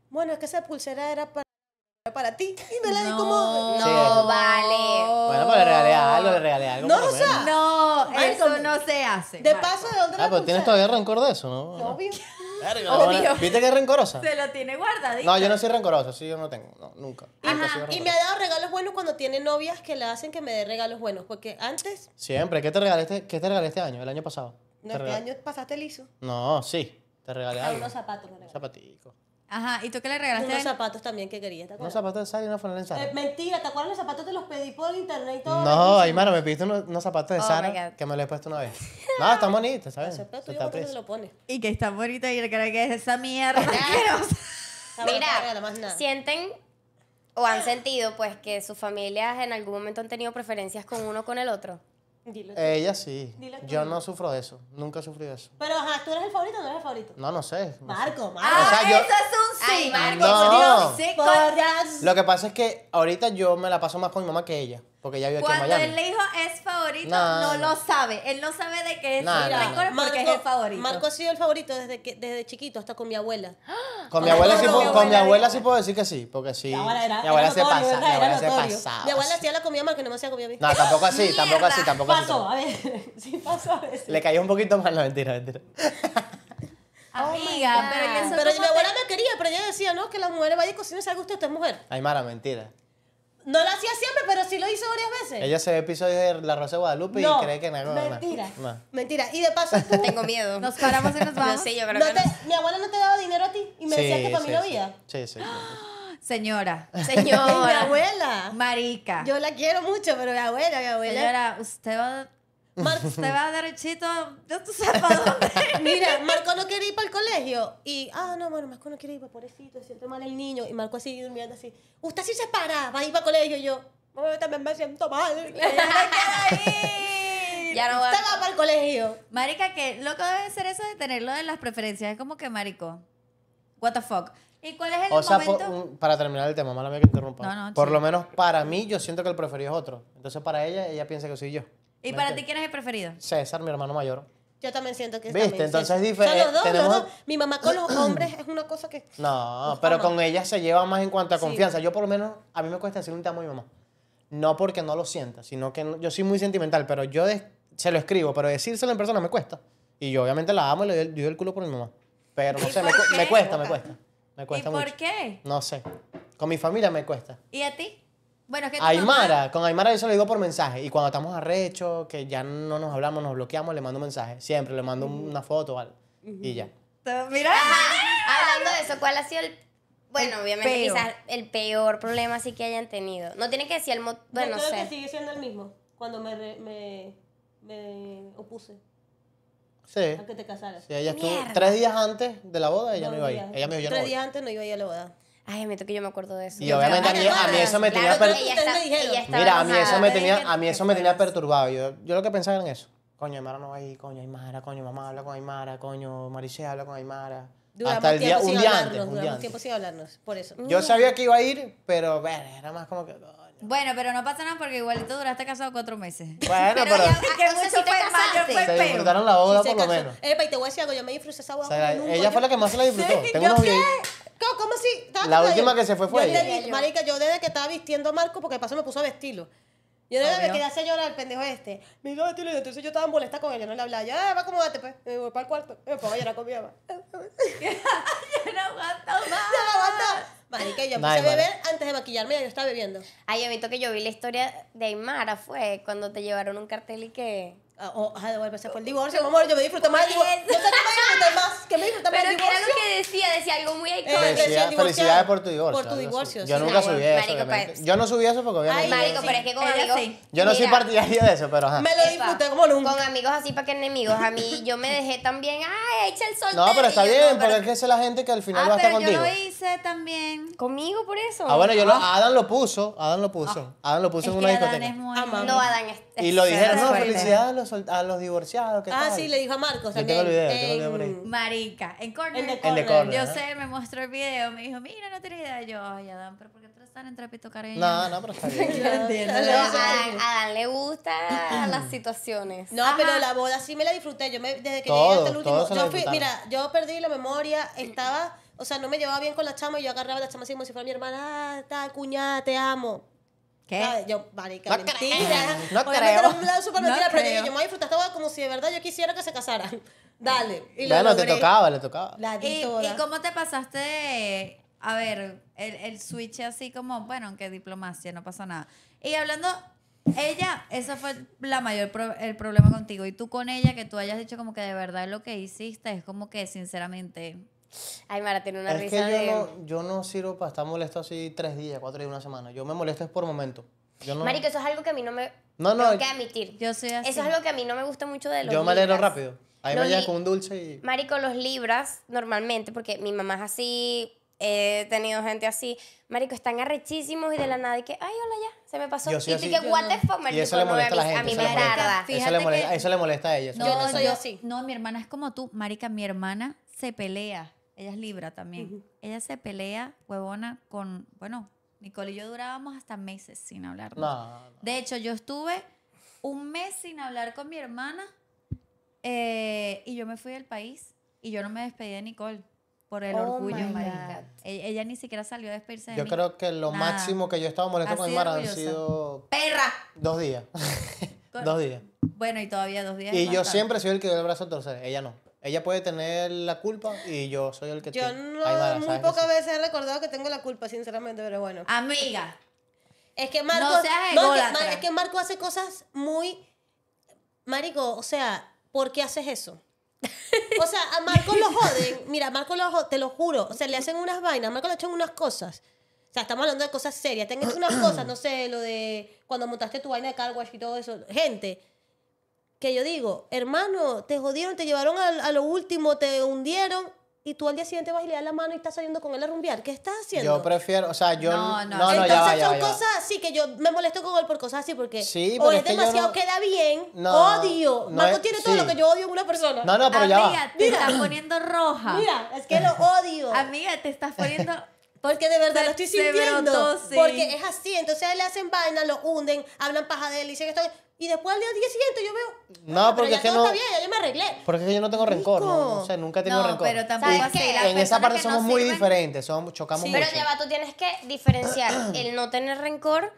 bueno, es que esa pulsera era para, para ti. Y me la di No. como... No, Sí, eso. vale. Bueno, pues le regalé algo, le regalé algo. No, por lo o sea, menos. No, Marco, eso no se hace. De Marco. paso, ¿de dónde Ah, la pero tienes pulsera? todavía rencor de eso, ¿no? Obvio. Verga, Obvio. bueno, ¿viste que es rencorosa? Se lo tiene guardadito. No, yo no soy rencoroso, sí, yo no tengo, no, nunca. Nunca he sido Y me rencoroso. ha dado regalos buenos cuando tiene novias que le hacen que me dé regalos buenos. Porque antes, Siempre, ¿qué te regalé este, qué te regalé este año, el año pasado? no, ¿Te este regalé? año pasaste liso. No, sí, te regalé A algo. unos zapatos me Un regaló. zapatico. Ajá, ¿y tú qué le Unos regalaste? zapatos también que quería, ¿te Unos acuerdas? zapatos de Sara y una franela en Eh, Sara. mentira, ¿te acuerdas los zapatos? Te los pedí por internet y todo. No, bellísimo. Aymara, me pediste unos, unos zapatos de Oh, my Sara God. que me los he puesto una vez. No, están bonitos, ¿sabes? Ese peto Se yo te cuánto se aprecia. lo pone. Y que está bonito y cree que es esa mierda. asquerosa. Ah, bueno, no te regala Mira, más nada. sienten o han sentido pues que sus familias en algún momento han tenido preferencias con uno o con el otro. Dilo tú. Ella sí. Dile tú. Yo no sufro de eso. Nunca he sufrido de eso. Pero, ajá, ¿tú eres el favorito o no eres el favorito? No, no sé. no sé. Marco, Marco. Ah, O sea, yo- eso es un sí. Ay, Marco, No. Sí, Por con- las- Lo que pasa es que ahorita yo me la paso más con mi mamá que ella. Porque ella vive aquí en Cuando Miami. el hijo es favorito, No, no, no. lo sabe. Él no sabe de qué es No, el no, rencor no. porque es el favorito. Marco ha sido el favorito desde, que, desde chiquito, hasta con mi abuela. Con mi abuela, sí, No, puedo- mi con mi abuela abuela dijo- sí puedo decir que sí. Porque sí. Mi abuela era, mi abuela era se notorio, pasa. ¿verdad? Mi abuela Era se notorio. pasaba. Mi abuela hacía la comida más que no me hacía comida a mí. No, tampoco así, tampoco así, tampoco así. Pasó, a ver, sí pasó a veces. Le cayó un poquito mal, no, mentira, mentira. Amiga, pero que eso Pero como mi abuela te- me quería, pero ella decía, no, que las mujeres vayan y cocinen, salga usted, usted es mujer. Aymara, mentira. No lo hacía siempre, pero sí lo hizo varias veces. Ella se ve episodios de La Rosa de Guadalupe no, y cree que no. mentira, No. mentira. Y de paso tú, Tengo miedo. Nos paramos y nos Yo vamos. sí, yo creo no que te- no. mi abuela no te daba dinero a ti y me decía que para mí sí, no sí. había. Sí, sí. sí. Señora, Mi Señora. abuela. marica. Yo la quiero mucho, pero mi abuela, mi abuela. Señora, usted va, Mar- usted va derechito, yo tú sabes para dónde. Mira, Marco no quería ir para el colegio. Y, ah, no, bueno, Marco no quiere ir, pobrecito, se siente mal el niño. Y Marco así durmiendo así. Usted sí se para, va a ir para el colegio. Y yo, "Mamá, yo también me siento mal. Ya no va. Usted va para el colegio. Marica, que loco debe ser eso de tenerlo de las preferencias. Es como que, marico, what the fuck. ¿Y cuál es el O sea, por- momento? un- para terminar el tema, mala mía que interrumpa. No, no, por sí. lo menos para mí, yo siento que el preferido es otro. Entonces, para ella, ella piensa que soy yo. ¿Y ¿Me para ti entiendes? quién es el preferido? César, mi hermano mayor. Yo también siento que es ¿Viste? también, Entonces sí. es diferente. Son los dos, Tenemos- los dos. Mi mamá con los hombres es una cosa que... No, Los pero ama. con ella se lleva más en cuanto a Sí. confianza. Yo por lo menos, a mí me cuesta decirle un te amo a mi mamá. No porque no lo sienta, sino que no- yo soy muy sentimental, pero yo de- se lo escribo, pero decírselo en persona me cuesta. Y yo obviamente la amo y le doy el, yo doy el culo por mi mamá. Pero no ¿Y sé, me, por cu- qué? me cuesta, me cuesta. Me ¿Y cuesta por mucho. qué? No sé. Con mi familia me cuesta. ¿Y a ti? Bueno, es que tu Aymara, con Aymara yo se lo digo por mensaje. Y cuando estamos arrechos, que ya no nos hablamos, nos bloqueamos, le mando un mensaje. Siempre le mando una foto o algo. Y ya. mamá- Mira. Hablando de eso, ¿cuál ha sido el... Bueno, El obviamente peor. quizás el peor problema así que hayan tenido. No tiene que decir el... mo- Bueno, yo no creo sé. que sigue siendo el mismo. Cuando me, re- me, me opuse Sí. a que te casaras. Sí, ella estuvo Mierda. tres días antes de la boda, ella Dos no iba a ir. días. Ella me dijo, yo no Tres voy. días antes no iba a ir a la boda. Ay, admito que yo me acuerdo de eso. Y obviamente a mí, a mí eso me tenía... Claro, per- porque ella, Ustedes está, me dijeron. ella estaba Mira, a mí eso enojada. me Pero tenía, es que- a mí eso que me tenía fueras. perturbado. Yo, yo lo que pensaba era en eso. Coño, Aymara no va a ir, coño, Aymara, coño, mamá habla con Aymara, coño, Maricea habla con Aymara. Duramos Hasta el día, tiempo un sin día hablarnos, antes, un día duramos antes. tiempo sin hablarnos, por eso. Yo sabía que iba a ir, pero, ver, era más como que, coño. Bueno, pero no pasa nada porque igualito duraste casado cuatro meses. Bueno, Pero pero, ya- Que o sea, mucho si te fue mayor, casaste. fue se peor. disfrutaron la boda Sí se por lo casó. menos. Epa, y te voy a decir algo, yo me disfruté esa boda. O sea, como nunca. ella fue la que más se la disfrutó. Sí, Tengo ¿yo unos qué? videos. ¿Cómo, cómo así? ¿Estabas La tú última ahí? que se fue fue yo ella. le di- Marica, yo desde que estaba vistiendo a Marco, porque de paso me puso a vestirlo. Yo desde Obvio. me quedé a hacer llorar el pendejo este. Me iba a vestirlo y entonces yo estaba molesta con él, yo no le hablaba. Ya, va, acomódate, pues. Me voy para el cuarto. Me pongo a llorar con mi mamá. Yo no aguanto más. Ya no aguanta. Marica, yo Nah, empecé a Aymara. beber antes de maquillarme, ya yo estaba bebiendo. Ay, admito que yo vi la historia de Aymara, fue cuando te llevaron un cartel y que... Ah, oh, ajá, de vuelta, se fue el divorcio, mi amor. Yo me disfruté más el divorcio. Yo sé que me disfruté más, que me disfruté más Pero el que era divorcio. lo que decía, decía algo muy Eh, icónico. recién Felicidad- divorciado. felicidades por tu divorcio. Por tu algo así. divorcio, Yo sí. nunca Nah, subí bueno, eso, marico, obviamente. pues. Yo no subí eso porque obviamente... Ay, Marico, sí. pero es que con Ella amigos... sí. yo no soy Mira, partidario de eso, pero ajá. Me lo epa, disfruté como nunca. Con amigos así para que enemigos. A mí yo me dejé también, ay, echa el sol. No, pero está y yo, bien, no, porque pero- es que esa es la gente que al final Ah, va a estar pero yo contigo. lo hice también. ¿Conmigo por eso? Ah, bueno, yo lo, Adam lo puso, Adam lo puso. Adam lo puso Es en que una Adán discoteca. es muy... Amamos. No, Adán es... Y lo es dijeron, no, fuerte. felicidades a los, sol- a los divorciados, ¿qué Ah, tal? sí, le dijo a Marcos Yo también. tengo el video, tengo el video por ahí. en- Marica, en Corner. En The El de Corner. Corner. Yo ajá. sé, me mostró el video, me dijo, mira, no tienes idea. Yo, ay, Adán, pero ¿por qué tú estás en trapito cariño? No, no, pero está bien. Yo entiendo. No, a Adán, a Adán le gustan las situaciones. No, Ajá. pero la boda sí me la disfruté. Yo me, desde que Todo, llegué hasta el último. todo se la Yo fui, disfrutaron. mira, yo perdí la memoria. Estaba o sea, no me llevaba bien con la chama y yo agarraba a la chama así como si fuera mi hermana, ah, tal, cuñada, te amo. ¿Qué? ¿Sabes? Yo, marica, No mentira. creo. No Obviamente creo. era un lado súper No mentira, pero yo, creo. yo me voy a disfrutar esta boda como si de verdad yo quisiera que se casaran. Dale. Y lo Bueno, te logré. tocaba, le tocaba. La di ¿Y, toda. ¿Y cómo te pasaste de, a ver, el, el switch así como, bueno, aunque diplomacia, no pasa nada? Y hablando, ella, eso fue la mayor pro- el problema contigo. Y tú con ella, que tú hayas dicho como que de verdad lo que hiciste es como que sinceramente... Ay, Mara, tiene una Es risa que de... yo no, yo no sirvo para estar molesto así tres días, cuatro días, una semana. Yo me molesto es por momento. Yo no, Marico, eso es algo que a mí no me... No, no, Tengo que admitir. Yo soy así. Eso es algo que a mí no me gusta mucho de los yo me alegro libras. rápido. Ahí Los me llega li- con un dulce y... Marico, los libras, normalmente, porque mi mamá es así, he tenido gente así, marico, están arrechísimos y de la nada, y que, ay, hola, ya, se me pasó. Yo soy y tú así. que, Yo what no. the fuck, marico, Y eso le no, molesta a la mí- gente. A mí eso me le molesta. tarda. Eso Fíjate le molesta, que- eso le molesta a ella. eso No, le Yo no molesta. soy yo- así. No, mi hermana es como tú. Marica, mi hermana se pelea. Ella es Libra también. Ella se pelea, huevona, con... Bueno, Nicole y yo durábamos hasta meses sin hablar. No, no. De hecho, yo estuve un mes sin hablar con mi hermana eh, y yo me fui del país y yo no me despedí de Nicole por el Oh orgullo, my marica. God. Ella, ella ni siquiera salió a despedirse de Yo mí. creo que lo Nada. máximo que yo he estado molesto con Así mi de Mara han orgullosa. sido ¡Perra! dos días. dos días. Bueno, y todavía dos días. Y es yo bastante. siempre soy el que dio el brazo a torcer. Ella no. Ella puede tener la culpa y yo soy el que Yo tiene. no, Ay, Mara, muy ¿sabes que pocas sí? veces he recordado que tengo la culpa, sinceramente, pero bueno. Amiga. Es que Marco, No seas es que, ególatra. Mar- es que Marco hace cosas muy... Marico, o sea, ¿por qué haces eso? O sea, a Marco lo joden. Mira, a Marco lo joden, te lo juro. O sea, le hacen unas vainas. A Marco le echan unas cosas. O sea, estamos hablando de cosas serias. Te han hecho unas cosas, no sé, lo de cuando montaste tu vaina de car wash y todo eso. Gente, que yo digo, hermano, te jodieron, te llevaron a, a lo último, te hundieron y tú al día siguiente vas y le das la mano y estás saliendo con él a rumbear. ¿Qué estás haciendo? Yo prefiero, o sea, yo... No, No, no, no, Entonces ya va, ya son va, ya va. cosas así que yo me molesto con él por cosas así porque Sí, o pero es es que yo demasiado no- queda bien, No, odio. no Marco es- tiene todo sí. lo que yo odio en una persona. No, no, pero ya Amiga, va. te estás poniendo roja. Mira, es que lo odio. Amiga, te estás poniendo... Porque de verdad Se- lo estoy se sintiendo. brotó, sí. Porque es así. Entonces a él le hacen vaina, lo hunden, hablan paja de él, dicen esto. Y después al día, día siguiente yo veo. No, ah, pero porque ya es que todo no- está bien, ya yo me arreglé. Porque es que yo no tengo rencor, no, Rico. no sé, nunca he tenido No, rencor. pero tampoco ¿Sabes así. qué? Las En esa personas parte que somos no muy sirven- diferentes, somos, chocamos Sí. mucho. Pero ya va, tú tienes que diferenciar el no tener rencor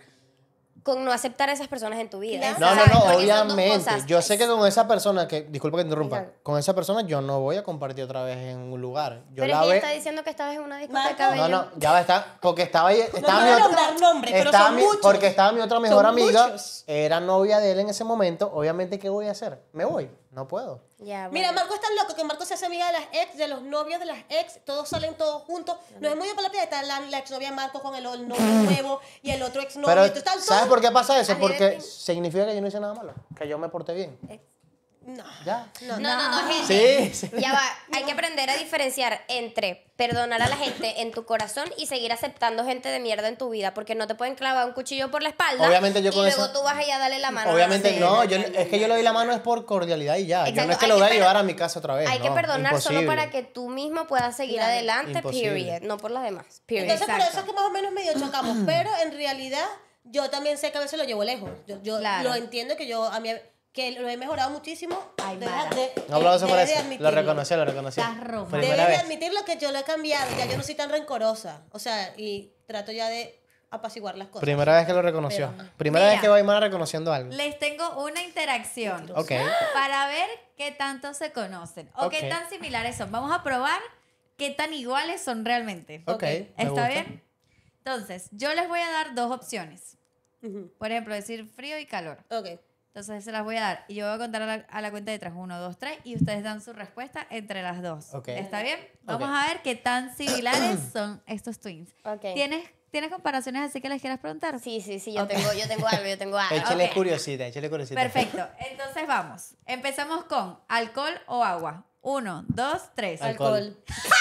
con no aceptar a esas personas en tu vida. Claro. No, no, ¿Sabes? no, Porque son dos obviamente. cosas. Yo sé que con esa persona, que disculpa que te interrumpa, Exacto. con esa persona yo no voy a compartir otra vez en un lugar. Yo Pero la es que ella ve... está diciendo que estabas en una discoteca, Marco. bello. No, no, ya va a estar, porque estaba ahí, estaba no mi voy a otra, nombrar nombres, pero estaba son mi- muchos. porque estaba mi otra mejor Son amiga, muchos. era novia de él en ese momento, obviamente, ¿qué voy a hacer? Me voy, no puedo. Ya, bueno. Mira, Marco es tan loco que Marco se hace amiga de las ex, de los novios de las ex, todos salen todos juntos. No es muy para la playa, está la, la exnovia de Marco con el, el novio nuevo y el otro exnovio. Pero, Entonces, están ¿sabes todos- por qué pasa eso? Así de Porque fin. significa que yo no hice nada malo, que yo me porté bien. No. Ya. No, no, no, gente. Sí, sí. Ya va. Hay que aprender a diferenciar entre perdonar a la gente en tu corazón y seguir aceptando gente de mierda en tu vida. Porque no te pueden clavar un cuchillo por la espalda. Obviamente yo y con luego eso- tú vas allá a darle la mano. Obviamente Sí, no, yo, es que yo le doy la mano es por cordialidad y ya. Yo no Exacto, es que hay lo que voy a per- llevar a mi casa otra vez. Hay que no, perdonar solo imposible. para que tú mismo puedas seguir Claro. adelante, Imposible. period. No por las demás. Period. Entonces, por Exacto. eso es que más o menos medio chocamos. Pero en realidad, yo también sé que a veces lo llevo lejos. Yo, yo Claro. lo entiendo que yo a mí que lo he mejorado muchísimo. Ay, de- Mara. de- Un aplauso debe por de eso. Lo admitirlo. reconoció, lo reconoció. Estás roja. Primera Debe de vez. admitirlo que yo lo he cambiado. Ya yo no soy tan rencorosa. O sea, y trato ya de apaciguar las cosas. Primera vez que lo reconoció. Pero- Primera Mira. vez que va Aymara reconociendo algo. Les tengo una interacción. Ok. Para ver qué tanto se conocen o Ok. qué tan similares son. Vamos a probar qué tan iguales son realmente. Ok. me ¿Está gusta. bien? Entonces, yo les voy a dar dos opciones. Ujú. Por ejemplo, decir frío y calor. Ok. Entonces se las voy a dar. Y yo voy a contar a la, a la cuenta de tres. Uno, dos, tres. Y ustedes dan su respuesta entre las dos. Ok. ¿Está bien? Vamos Ok. a ver qué tan similares son estos twins. Ok. ¿Tienes, ¿Tienes comparaciones así que les quieras preguntar? Sí, sí, sí. Yo, Ok. tengo, yo tengo algo, yo tengo algo. Échale Ok. curiosidad, échale curiosidad. Perfecto. Entonces vamos. Empezamos con alcohol o agua. Uno, dos, tres. Alcohol.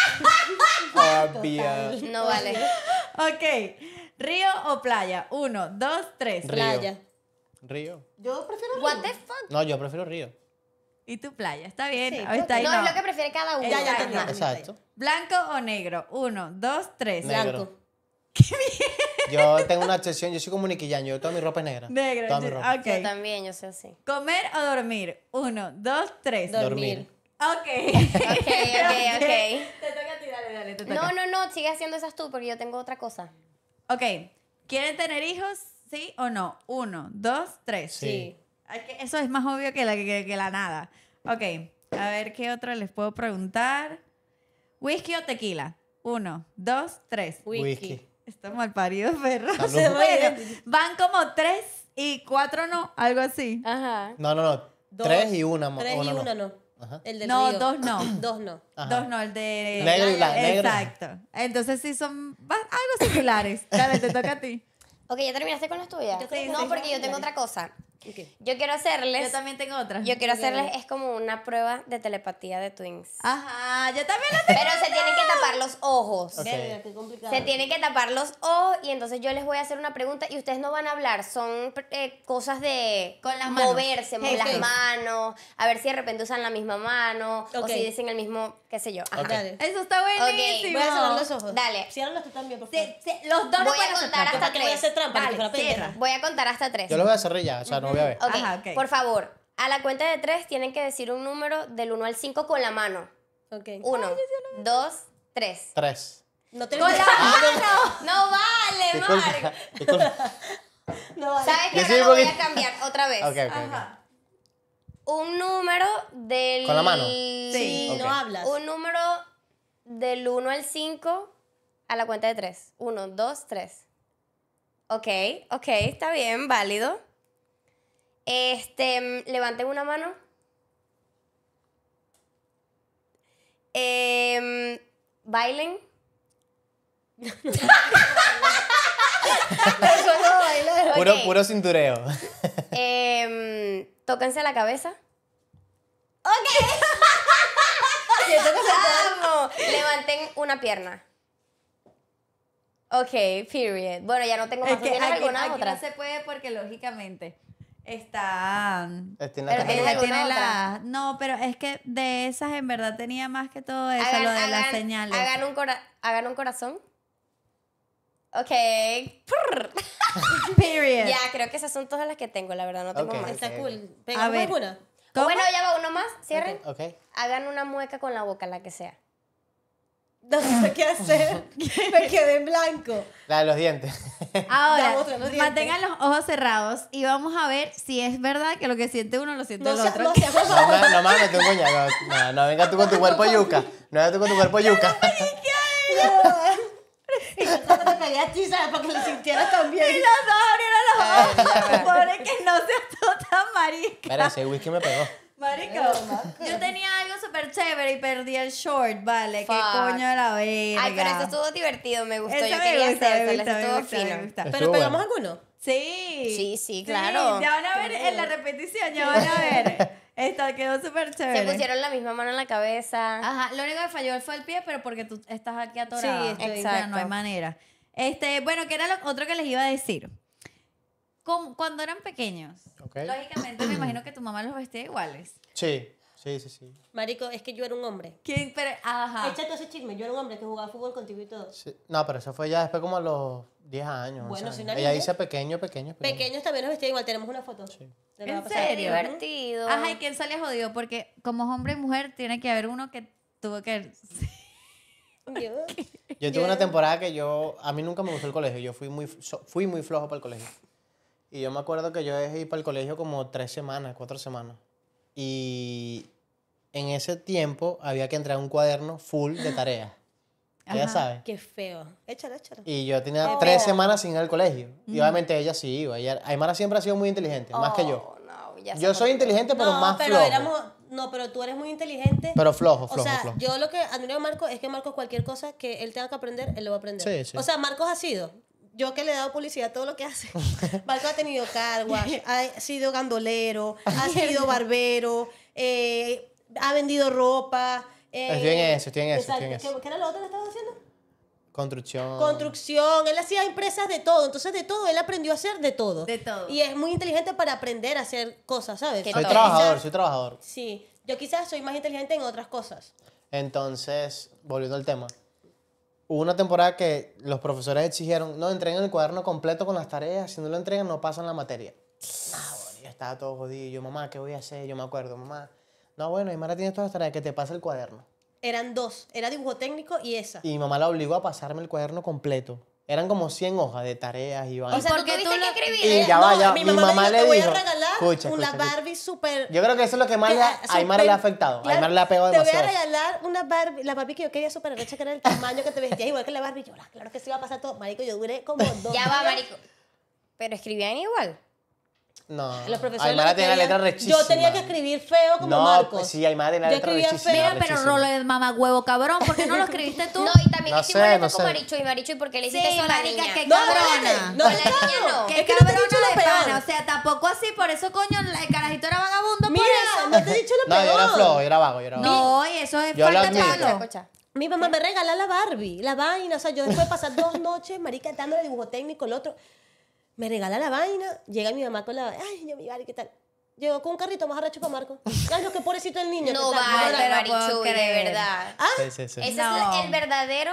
Alcohol. Obvia. No vale. Ok. Río o playa. Uno, dos, tres. Río. Playa. Río. Yo prefiero What río. the fuck? No, yo prefiero río. Y tu playa. Está bien. Sí, Ahí está ahí No, no. es lo que prefiere cada uno. Ya, ya Exacto. entendí. Exacto. Blanco o negro. Uno, dos, tres. Negro. Blanco. Yo tengo una obsesión, yo soy como Nicky Jam, yo toda mi ropa es negra. Negro. Toda mi ropa. Ok. Yo también, yo soy así. Comer o dormir. Uno, dos, tres. Dormir. Dormir. Ok. Ok, ok, ok. Te toca tirar dale, dale, te toca. No, no, no, sigue haciendo esas tú porque yo tengo otra cosa. Ok, ¿quieren tener hijos? ¿Sí o no? Uno, dos, tres. Sí. Ay, que eso es más obvio que la, que, que la nada. Ok, a ver qué otro les puedo preguntar. ¿Whisky o tequila? Uno, dos, tres. Whisky. Whisky. Está mal parido, perro. Salud. Se va a ir. Bueno, van como tres y cuatro no, algo así. Ajá. No, no, no. Dos, Tres y una. mo- Tres y uno no. una no. Ajá. El del No, río. dos no. Dos no. Ajá. Dos no, el de... Negro y blanco, negro. Exacto. Entonces sí son va- algo similares. Dale, te toca a ti. Ok, ¿ya terminaste con las tuyas? Yo creo que no, sí. porque yo tengo otra cosa. Ok. Yo quiero hacerles... Yo también tengo otra. Yo quiero hacerles, es como una prueba de telepatía de twins. Ajá, yo también lo tengo. Pero se tienen que tapar los ojos. Ok. Verga, qué complicado. Se tienen que tapar los ojos y entonces yo les voy a hacer una pregunta y ustedes no van a hablar. Son eh, cosas de Con las manos. moverse, Hey, las hey. manos, a ver si de repente usan la misma mano o Ok. si dicen el mismo, qué sé yo. Ajá. Ok. Dale. Eso está buenísimo. Voy a cerrar los ojos. Dale. Ciérralos tú también, por favor. Sí, sí, los dos no Voy pueden a hacer contar trampa. hasta que voy a tres. hacer trampa, Dale, que fuera pendeja. cierra. Voy a contar hasta tres. Yo lo voy a cerrar ya, o sea, no voy a ver. Ok, Ajá, ok. por favor, a la cuenta de tres tienen que decir un número del uno al cinco con la mano. Ok. Uno, dos, tres. Tres. No te Con la mano. No vale, Disculpa, Marco. disculpa. No vale. ¿Sabes que Yo ahora sí, lo voy a porque- cambiar otra vez? Ok, ok, ok. Ajá. Un número del... ¿Con la mano? Sí, Ok. no hablas. Un número del uno al cinco a la cuenta de tres. uno, dos, tres. Ok, ok, está bien, válido. Este, mm, levanten una mano. Em, bailen. Puro, Ok. puro cintureo. Em, tóquense la cabeza. Vamos. Levanten una pierna. Ok, period. Bueno, ya no tengo más. Es ¿Tú que ¿Tienes aquí, alguna aquí otra? no se puede porque lógicamente está... Tiene Pero la tienes categoría. alguna tiene otra? la... No, pero es que de esas en verdad tenía más que todo eso, Hagan, lo de las hagan- señales. hagan un, cora- hagan un corazón. Ok. Prr. Period. Ya, creo que esas son todas las que tengo, la verdad, no tengo Ok. más. Está Ok, cool. A ¿Pegamos ver. alguna? O bueno, ya va uno más, cierren. Ok. Hagan una mueca con la boca, la que sea. No sé qué hacer. Me quedé en blanco. La de los dientes. Ahora, Ya, otra, los dientes. mantengan los ojos cerrados y vamos a ver si es verdad que lo que siente uno lo siente No el sea, otro. no sea, por No, favor. ma- no mames, tu coña. No, no, no venga tú con tu cuerpo yuca. No venga tú con tu cuerpo yuca. Y yo cuando te pegué a ti, ¿sabes? Para que lo sintieras también. Y los dos abrieron los Eh, ojos. ya va. Pobre que no seas tú tan marica. Mira, ese whisky me pegó. Marico, yo tenía algo súper chévere y perdí el short, vale. Fuck. Qué coño de la verga. Ay, pero eso estuvo divertido, me gustó. Eso Yo me quería gusta, hacer me eso, gusta, me estuvo gusta, me fino. gusta. Estuvo ¿Pero pegamos bueno. alguno? Sí. Sí, sí, claro. Ya van a ver en la repetición, ya van a ver. Esto quedó súper Se chévere. pusieron la misma mano en la cabeza. Ajá, lo único que falló fue el pie, pero porque tú estás aquí atorada. Sí, estoy- O sea, exacto. no hay manera. Este, bueno, que era lo otro que les iba a decir. Como- Cuando eran pequeños, Ok. lógicamente me imagino que tu mamá los vestía iguales. Sí, sí, sí, sí. Marico, es que yo era un hombre. ¿Quién? Pero, ajá. Échate ese chisme. Yo era un hombre que jugaba fútbol contigo y todo. Sí. No, pero eso fue ya después como a los diez años. Bueno, once soy años. una Ella niña. dice pequeño, pequeño, pequeño. Pequeños también nos vestían igual. Tenemos una foto. Sí. De la ¿En pasada. serio? Divertido. Ajá, ¿y quién sale jodido? Porque como hombre y mujer tiene que haber uno que tuvo que... Yo- Yo tuve una temporada que yo, a mí nunca me gustó el colegio, yo fui muy, so- fui muy flojo para el colegio. Y yo me acuerdo que yo dejé ir para el colegio como tres semanas, cuatro semanas. Y en ese tiempo había que entregar un cuaderno full de tareas. Ya Ajá. sabes. Qué feo. Échalo, échalo. Y yo tenía Oh. tres semanas sin ir al colegio. Y obviamente ella sí iba. Ella, Aymara siempre ha sido muy inteligente, más que yo. Oh, no, ya sé Yo por soy qué. inteligente, pero no, más pero flojo. éramos... No, pero tú eres muy inteligente. Pero flojo, flojo, O sea, flojo. yo lo que admiro de Marco es que Marco cualquier cosa que él tenga que aprender, él lo va a aprender. Sí, sí. O sea, Marcos ha sido, yo que le he dado publicidad a todo lo que hace. Marco ha tenido car wash, ha sido gandolero, ha sido barbero, eh, ha vendido ropa. eh, Estoy en eso, estoy en eso, exacto. estoy en eso. ¿Qué, qué era lo otro que estabas haciendo? Construcción. Construcción, él hacía empresas de todo, entonces de todo, él aprendió a hacer de todo. De todo. Y es muy inteligente para aprender a hacer cosas, ¿sabes? Qué Soy top. trabajador, Quizás- soy trabajador. Sí, yo quizás soy más inteligente en otras cosas. Entonces, volviendo al tema, hubo una temporada que los profesores exigieron, no, entreguen el cuaderno completo con las tareas, si no lo entregan no pasan la materia. Ah, bueno, yo estaba todo jodido, yo, mamá, ¿qué voy a hacer? Yo me acuerdo, mamá, no, bueno, Aymara tiene todas las tareas, que te pase el cuaderno. eran dos. Era dibujo técnico y esa. Y mi mamá la obligó a pasarme el cuaderno completo. Eran como cien hojas de tareas y vainas. O sea, ¿Por ¿tú qué tuviste tuviste que que escribir? Y escribir? ya va, ya, mi mi mamá, mamá me le dijo, te dijo, voy a regalar escucha, una escucha, Barbie súper... Yo creo que eso es lo que más que, le, ah, a Aymara súper- le ha afectado. claro, A Aymara le ha pegado te voy a demasiado. regalar una Barbie, la Barbie que yo quería súper recha, que era el tamaño que te vestías igual que la Barbie. Yo, "Ah, claro que sí iba a pasar todo. Marico, yo duré como dos Ya va, días. marico. Pero escribían igual. No, Los profesores Aymara lo tiene la querían. letra rechísima. Yo tenía que escribir feo como No, Marcos. pues sí, Aymara tiene la Yo letra escribía rechísima. feo. Mira, pero rechísima. rolo de mamá huevo cabrón, ¿por qué no lo escribiste tú? No, y también No estoy sé, molesta no con sé. Maricho. Y Maricho, ¿y por qué le Sí, hiciste eso a la marica, niña? qué No, cabrona. espérate, no, Con la claro. niña no. Qué Es que no te he cabrona dicho lo de peor. pana. O sea, tampoco así, por eso, coño, el carajito era vagabundo Mira, por eso. no te he dicho lo No, yo peor. era flojo, yo era vago, yo era vago. No, y eso es Yo lo falta de admito. palo. Escucha. Mi mamá me regaló la Barbie, la vaina. O sea, yo después de pasar dos noches, marica, dándole dibujo técnico, el otro. Me regala la vaina. Llega mi mamá con la... Ay, yo, mi Barbie, ¿qué tal? Llegó con un carrito más arrecho para Marco. Ay, no, qué pobrecito el niño. No ¿qué tal? vale, te lo puedo Marichu, de creer. verdad. Ah, Sí, sí, sí. Ese No. es el verdadero,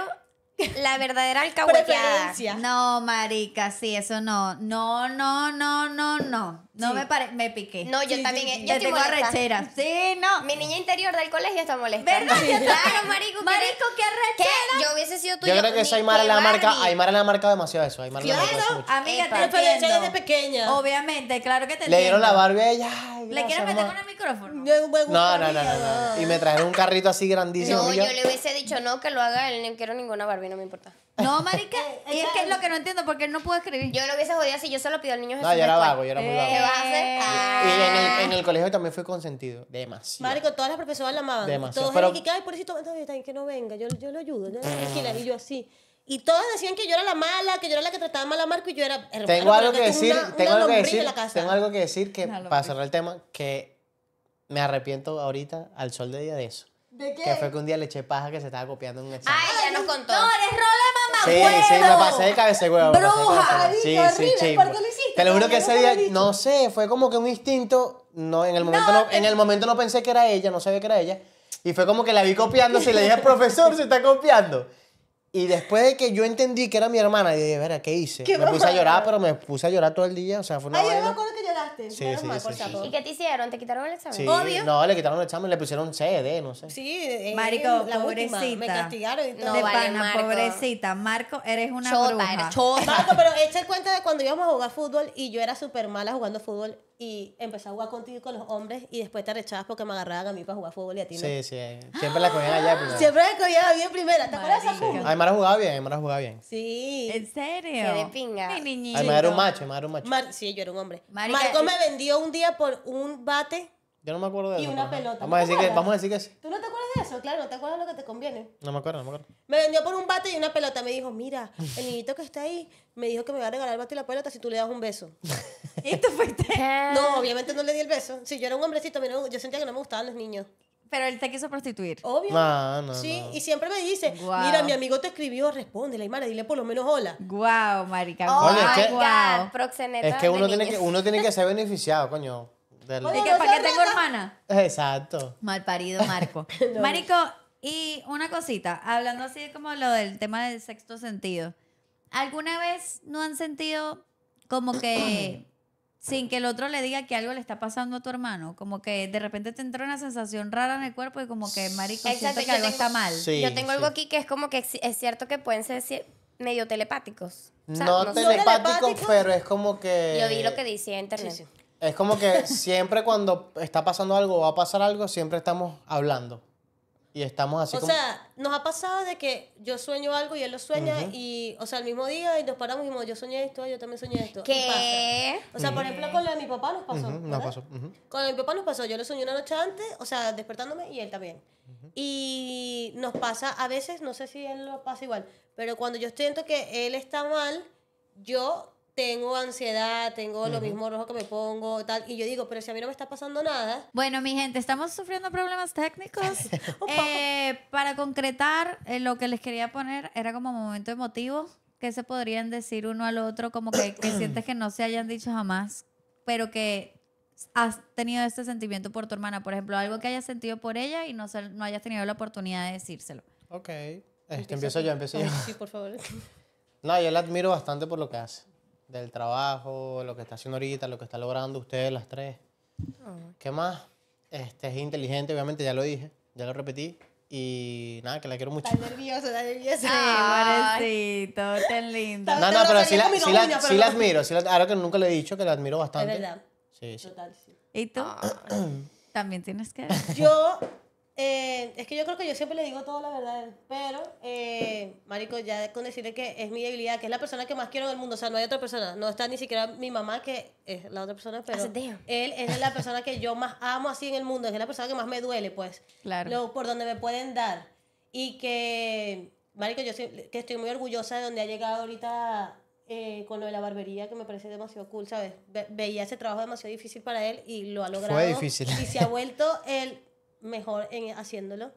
la verdadera alcahueteada. preferencia. No, marica, sí, eso no. No, no, no, no, no. No Sí. me parece, me piqué. No, yo Sí, también. sí, sí. Yo Te estoy tengo molesta. arrechera. Sí, no. Mi niña interior del colegio está molesta. ¿Verdad? Yo Claro, también. marico. Marico, qué ¿Qué? arrechera. Yo hubiese sido tú. Yo creo que eso Aymara le ha marcado, Aymara le ha marcado demasiado eso. Aymara le ha marcado eso Claro. mucho. Amiga, Epa. te Referencia entiendo. desde pequeña. Obviamente, claro que te Le dieron la entiendo. Barbie a ella. Ay, ¿Le gracias, quieres meter mamá. con el micrófono? Yo me No, no, no, gustaría, no, no. Y me trajeron un carrito así grandísimo. No, y yo le hubiese dicho no, que lo haga él. No quiero ninguna Barbie, no me importa. No, marica. Y es que es lo que no entiendo, porque él no pudo escribir. Yo lo hubiese jodido si yo se lo pido al niño Jesús. No, yo era después. vago, yo era muy Eh, vago. ¿Qué vas a hacer? Ah. Y en el, en el colegio también fui consentido. Demasiado. Marico, todas las profesoras la amaban. Demasiado, Todos pero- eran que, ay, pobrecito, no, está bien, que no venga, yo, yo lo ayudo, yo, tranquila, y yo así. Y todas decían que yo era la mala, que yo era la que trataba mal a Marco y yo era... hermano, Tengo algo pero que tú decir, una- una tengo algo que lombriz decir, en la casa. tengo algo que decir que Una para lombriz. cerrar el tema que me arrepiento ahorita al sol de día de eso. ¿De qué? Que fue que un día le eché paja que se estaba copiando un examen. Ay, ya nos contó. No, eres rola mamá Sí, huevo. sí, me pasé de cabeza de huevo. me pasé de Bruja, cabeza de huevo. marica, Sí, horrible. sí, ¿Por chimbo. qué lo hiciste? Te lo juro ¿Por que qué ese no me lo día, dijiste? no sé, fue como que un instinto, no, en el momento no, en el momento no pensé que era ella, no sabía que era ella, y fue como que la vi copiándose y le dije, profesor, se está copiando. Y después de que yo entendí que era mi hermana, dije, verá, ¿qué hice? ¿Qué me puse a mamá? llorar, pero me puse a llorar todo el día, o sea, fue una Ay, yo me vaina. acuerdo que lloraste. Sí, Menos sí, mal, sí, por sí, sapo. ¿Y qué te hicieron? ¿Te quitaron el examen? Sí, Obvio. no, le quitaron el examen, le pusieron C D, no sé. Sí, eh, Marico, la última. pobrecita. Me castigaron y todo. No, de vale, pana, Marco. pobrecita. Marco, eres una Chota, bruja. eres chota. Marco, pero echa el cuento de cuando íbamos a jugar fútbol y yo era súper mala jugando fútbol y empecé a jugar contigo y con los hombres y después te arrechabas porque me agarraban a mí para jugar fútbol y a ti no. Sí, sí, siempre la cogían allá primero. Siempre me cogía bien primera. ¿Te acuerdas de esa Marica. fútbol? Aymara jugaba bien, Aymara jugaba bien. Sí. ¿En serio? Qué de pinga. Mi niñito. Aymara era un macho, Aymara era un macho. Mar- sí, yo era un hombre. Marica, Marco eh, me vendió un día por un bate. Yo no me acuerdo de Y eso. una pero- pelota, Vamos ¿no a te decir que, acuerdas? vamos a decir que sí. ¿Tú no te acuerdas de eso? Claro, no te acuerdas lo que te conviene. No me acuerdo, no me acuerdo. Me vendió por un bate y una pelota. Me dijo, mira, el niñito que está ahí me dijo que me va a regalar el bate y la pelota si tú le das un beso. ¿Y tú fuiste? No, obviamente no le di el beso. Si yo era un hombrecito, a mí no- yo sentía que no me gustaban los niños. Pero él te quiso prostituir. Obvio. No, no, Sí, no. y siempre me dice, Guau. mira, mi amigo te escribió, respóndele, Aymara, dile por lo menos hola. Guau, marica. Oh Oye, es my que- God, proxeneta Es que uno de tiene que, niños. uno tiene que ser beneficiado, coño. del- Oye, ¿Y que no para qué seas tengo rata. hermana? Exacto. Mal parido, Marco. Marico, y una cosita, hablando así como lo del tema del sexto sentido. ¿Alguna vez no han sentido como que sin que el otro le diga que algo le está pasando a tu hermano? Como que de repente te entra una sensación rara en el cuerpo y como que, marico, Exacto, siento que yo algo tengo- está mal. Sí, Yo tengo sí. algo aquí que es como que ex- es cierto que pueden ser ci- medio telepáticos. O sea, No, no sé. telepático, telepático. pero es como que... Yo vi lo que decía en internet. Sí, sí. Es como que siempre cuando está pasando algo o va a pasar algo, siempre estamos hablando. Y estamos así O como... sea, nos ha pasado de que yo sueño algo y él lo sueña y, o sea, el mismo día y nos paramos y dijimos, yo soñé esto, yo también soñé esto. Y ¿Qué? pasa. O sea, por ejemplo, con lo de mi papá nos pasó. Ujú, nos ¿verdad? pasó. ujú. Con mi papá nos pasó, yo lo soñé una noche antes, o sea, despertándome y él también. Y nos pasa a veces, no sé si él lo pasa igual, pero cuando yo siento que él está mal, yo tengo ansiedad, tengo lo mismo rojo que me pongo, tal, y yo digo, pero si a mí no me está pasando nada, Bueno, mi gente, estamos sufriendo problemas técnicos. Eh, para concretar, eh, lo que les quería poner era como momento emotivo. ¿Qué se podrían decir uno al otro? Como que, que sientes que no se hayan dicho jamás, pero que has tenido este sentimiento por tu hermana. Por ejemplo, algo que hayas sentido por ella y no, se- no hayas tenido la oportunidad de decírselo. Ok. Este, empiezo yo, empiezo yo. Ay, sí, por favor. No, yo la admiro bastante por lo que hace. Del trabajo, lo que está haciendo ahorita, lo que está logrando ustedes las tres. ¿Qué más? Este, es inteligente, obviamente, ya lo dije, ya lo repetí. Y nada, que la quiero mucho. Está nervioso, está nervioso. Sí, Ay. pobrecito, tan lindo. Está- No, Te no, lo pero pedí sí la, con mi sí la, uña, pero sí la no. admiro. Sí la, ahora que nunca le he dicho que la admiro Es bastante. verdad. Sí, sí. Total, sí. ¿Y tú? Ah. También tienes que... Yo, eh, es que yo creo que yo siempre le digo todo la verdad, a él, pero, eh, marico, ya con decirle que es mi debilidad, que es la persona que más quiero en el mundo, o sea, no hay otra persona, no está ni siquiera mi mamá, que es la otra persona, pero Ah, damn. él es la persona que yo más amo así en el mundo, es la persona que más me duele, pues, Claro. lo, por donde me pueden dar, y que, marico, yo sí- que estoy muy orgullosa de donde ha llegado ahorita eh, con lo de la barbería, que me parece demasiado cool, ¿sabes? Ve- veía ese trabajo demasiado difícil para él y lo ha logrado. difícil. Y se ha vuelto el mejor en haciéndolo.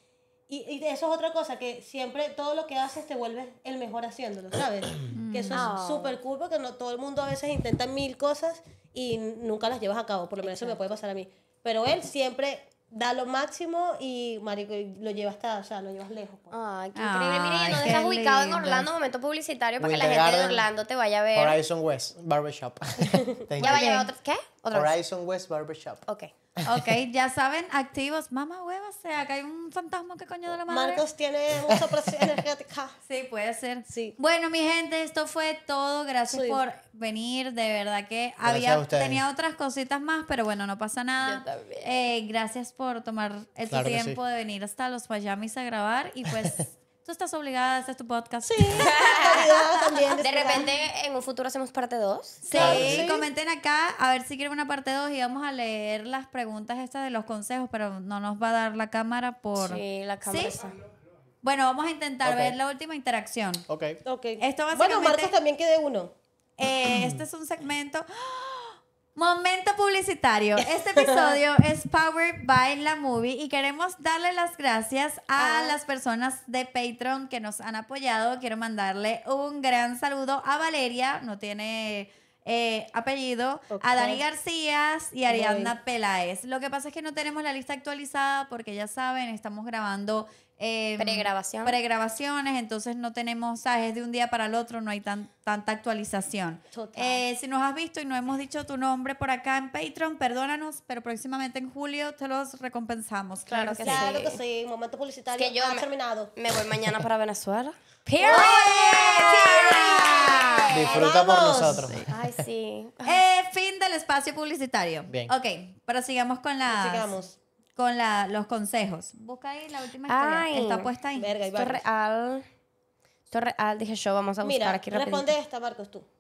Y, y eso es otra cosa, que siempre todo lo que haces te vuelves el mejor haciéndolo, ¿sabes? Que eso Oh. es súper cool porque no, todo el mundo a veces intenta mil cosas y nunca las llevas a cabo, por lo menos eso me puede pasar a mí. Pero él siempre da lo máximo y, marico, y lo lleva hasta, o sea, lo llevas lejos. Pues. Ay, qué increíble. Mira, ya Ay, no qué estás ubicado en lindos. Orlando, momento publicitario, para que la Winter gente de Garden, Orlando te vaya a ver. Horizon West Barbershop. Thank Ya you. vaya a otra. ¿Qué? Otra vez. Horizon West Barbershop. Ok. Ok, ya saben, activos. Mamá hueva, o sea, que hay un fantasma que coño de la madre. Marcos tiene mucha presión energética. Sí, puede ser. Sí. Bueno, mi gente, esto fue todo. Gracias Sí. por venir. De verdad que Gracias a había ustedes. tenía otras cositas más, pero bueno, no pasa nada. Yo también. Eh, gracias por tomar el Claro que tiempo sí. de venir hasta los Miamis a grabar. Y pues, tú estás obligada, este es tu podcast. Sí, calidad también. De verdad. repente, en un futuro hacemos parte dos. Sí, Claro que sí. comenten acá a ver si quieren una parte dos y vamos a leer las preguntas estas de los consejos, pero no nos va a dar la cámara por... Sí, la cámara ¿Sí? está. Bueno, vamos a intentar Ok. ver la última interacción. Ok. Ok. Esto Bueno, básicamente- Marcos también quede uno. Eh, este es un segmento... ¡Ah! Momento publicitario. Este episodio es powered by La Movie y queremos darle las gracias a Ah. las personas de Patreon que nos han apoyado. Quiero mandarle un gran saludo a Valeria, no tiene eh, apellido, Ok. a Dani García y a Ariadna Muy. Peláez. Lo que pasa es que no tenemos la lista actualizada porque ya saben, estamos grabando... eh, Pregrabación. pregrabaciones, entonces no tenemos, ¿sabes? De un día para el otro no hay tan, tanta actualización. Total. Eh, si nos has visto y no hemos dicho tu nombre por acá en Patreon, perdónanos, pero próximamente en julio te los recompensamos. Claro que Claro sí. que sí, momento publicitario Es que yo ha me- terminado. Me voy mañana para Venezuela. Period. Disfruta por Vamos. nosotros. Ay, sí. Eh, fin del espacio publicitario. Bien. Ok, pero sigamos con las, Sigamos. con la, los consejos. Busca ahí la última historia. Ay. Está puesta ahí. Verga, hay Esto es varios. real. Esto es real. Dije yo, vamos a buscar Mira, aquí rapidito. responde esta, Marcos, tú.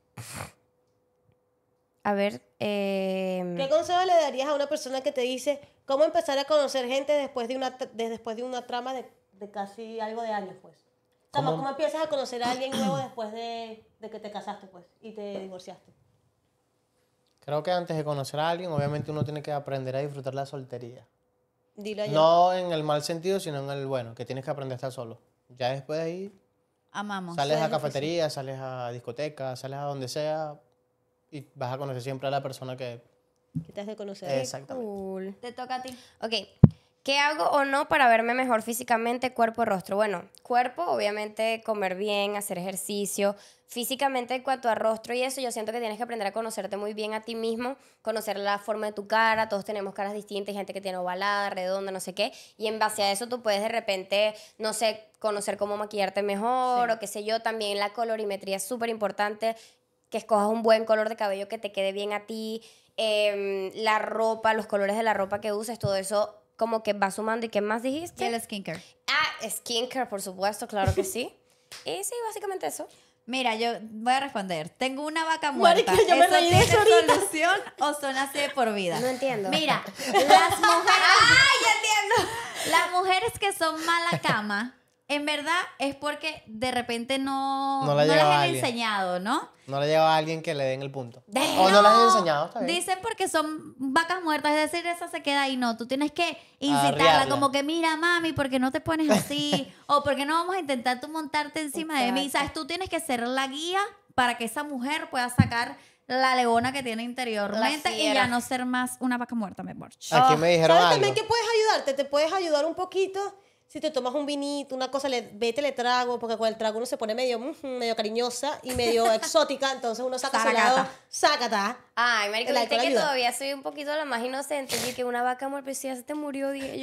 A ver, eh... ¿Qué consejo le darías a una persona que te dice cómo empezar a conocer gente después de una, tra- de- después de una trama de, de casi algo de años, pues? O sea, ¿Cómo? ¿cómo empiezas a conocer a alguien nuevo después de, de que te casaste, pues, y te divorciaste? Creo que antes de conocer a alguien, obviamente uno tiene que aprender a disfrutar la soltería. Dilo allá. No en el mal sentido, sino en el bueno, que tienes que aprender a estar solo. Ya después de ahí, Amamos. sales es a difícil. cafetería, sales a discoteca, sales a donde sea y vas a conocer siempre a la persona que... Que te has de conocer. Exactamente. Cool. Te toca a ti. Ok. ¿Qué hago o no para verme mejor físicamente, cuerpo, rostro? Bueno, cuerpo, obviamente, comer bien, hacer ejercicio. Físicamente, en cuanto a rostro y eso, yo siento que tienes que aprender a conocerte muy bien a ti mismo, conocer la forma de tu cara. Todos tenemos caras distintas, hay gente que tiene ovalada, redonda, no sé qué. Y en base a eso, tú puedes de repente, no sé, conocer cómo maquillarte mejor Sí. o qué sé yo. También la colorimetría es súper importante, que escojas un buen color de cabello que te quede bien a ti. Em, la ropa, los colores de la ropa que uses, todo eso como que va sumando. ¿Y qué más dijiste? El skincare. Ah, skincare, por supuesto, claro que sí. Y sí, básicamente eso. Mira, yo voy a responder. Tengo una vaca muerta. Marica, yo me ¿Eso reí de tiene eso ahorita. solución o son así de por vida? No entiendo. Mira, las mujeres... ¡Ay, ya entiendo! Las mujeres que son mala cama, en verdad es porque de repente no, No la no lleva les han alguien. enseñado, ¿no? No le lleva a alguien que le den el punto. De- O no, las han enseñado, está bien. Dicen porque son vacas muertas, es decir, esa se queda ahí. No, tú tienes que incitarla, Arriarla. como que mira, mami, ¿por qué no te pones así? O ¿por qué no vamos a intentar tú montarte encima de mí? Exacto. ¿Sabes? Tú tienes que ser la guía para que esa mujer pueda sacar la leona que tiene interiormente La y fiera. ya no ser más una vaca muerta, mi amor. Aquí me dijeron ¿Sabes algo. también que puedes ayudarte? Te puedes ayudar un poquito si te tomas un vinito, una cosa, le, vete le trago, porque con el trago uno se pone medio, mm, medio cariñosa y medio exótica, entonces uno saca su Saracata. lado, sácata. Ay, marico, El viste alcohol que ayuda. todavía soy un poquito la más inocente. Y que una vaca muerta, pero si ya se te murió, dije yo.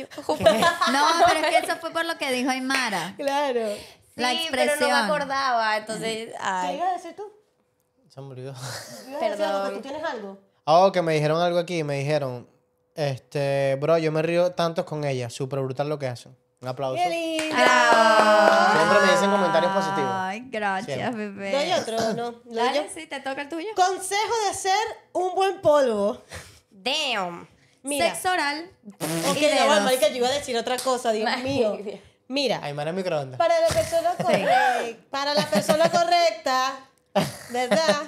No, pero es que eso fue por lo que dijo Aymara. Claro. La Sí, pero no me expresión. acordaba, entonces, ¿Qué ay, ibas a decir tú? Se murió. ¿Ibas a decir algo? ¿Que ¿Tú tienes algo? Oh, que me dijeron algo aquí, me dijeron, este, bro, yo me río tanto con ella, súper brutal lo que hacen. Un aplauso. ¡Qué lindo! Siempre me dicen comentarios positivos. Ay, gracias, Siempre. bebé. ¿Doy otro? No. ¿Lo doy Dale, yo? sí, te toca el tuyo. Consejo de hacer un buen polvo. damn. Mira. Sexo oral. Ok, y ya va, dedos. marica, yo iba a decir otra cosa, Dios Ay, mío. Dios. Mira, Aymara en microondas. para la persona correcta, para la persona correcta, ¿verdad?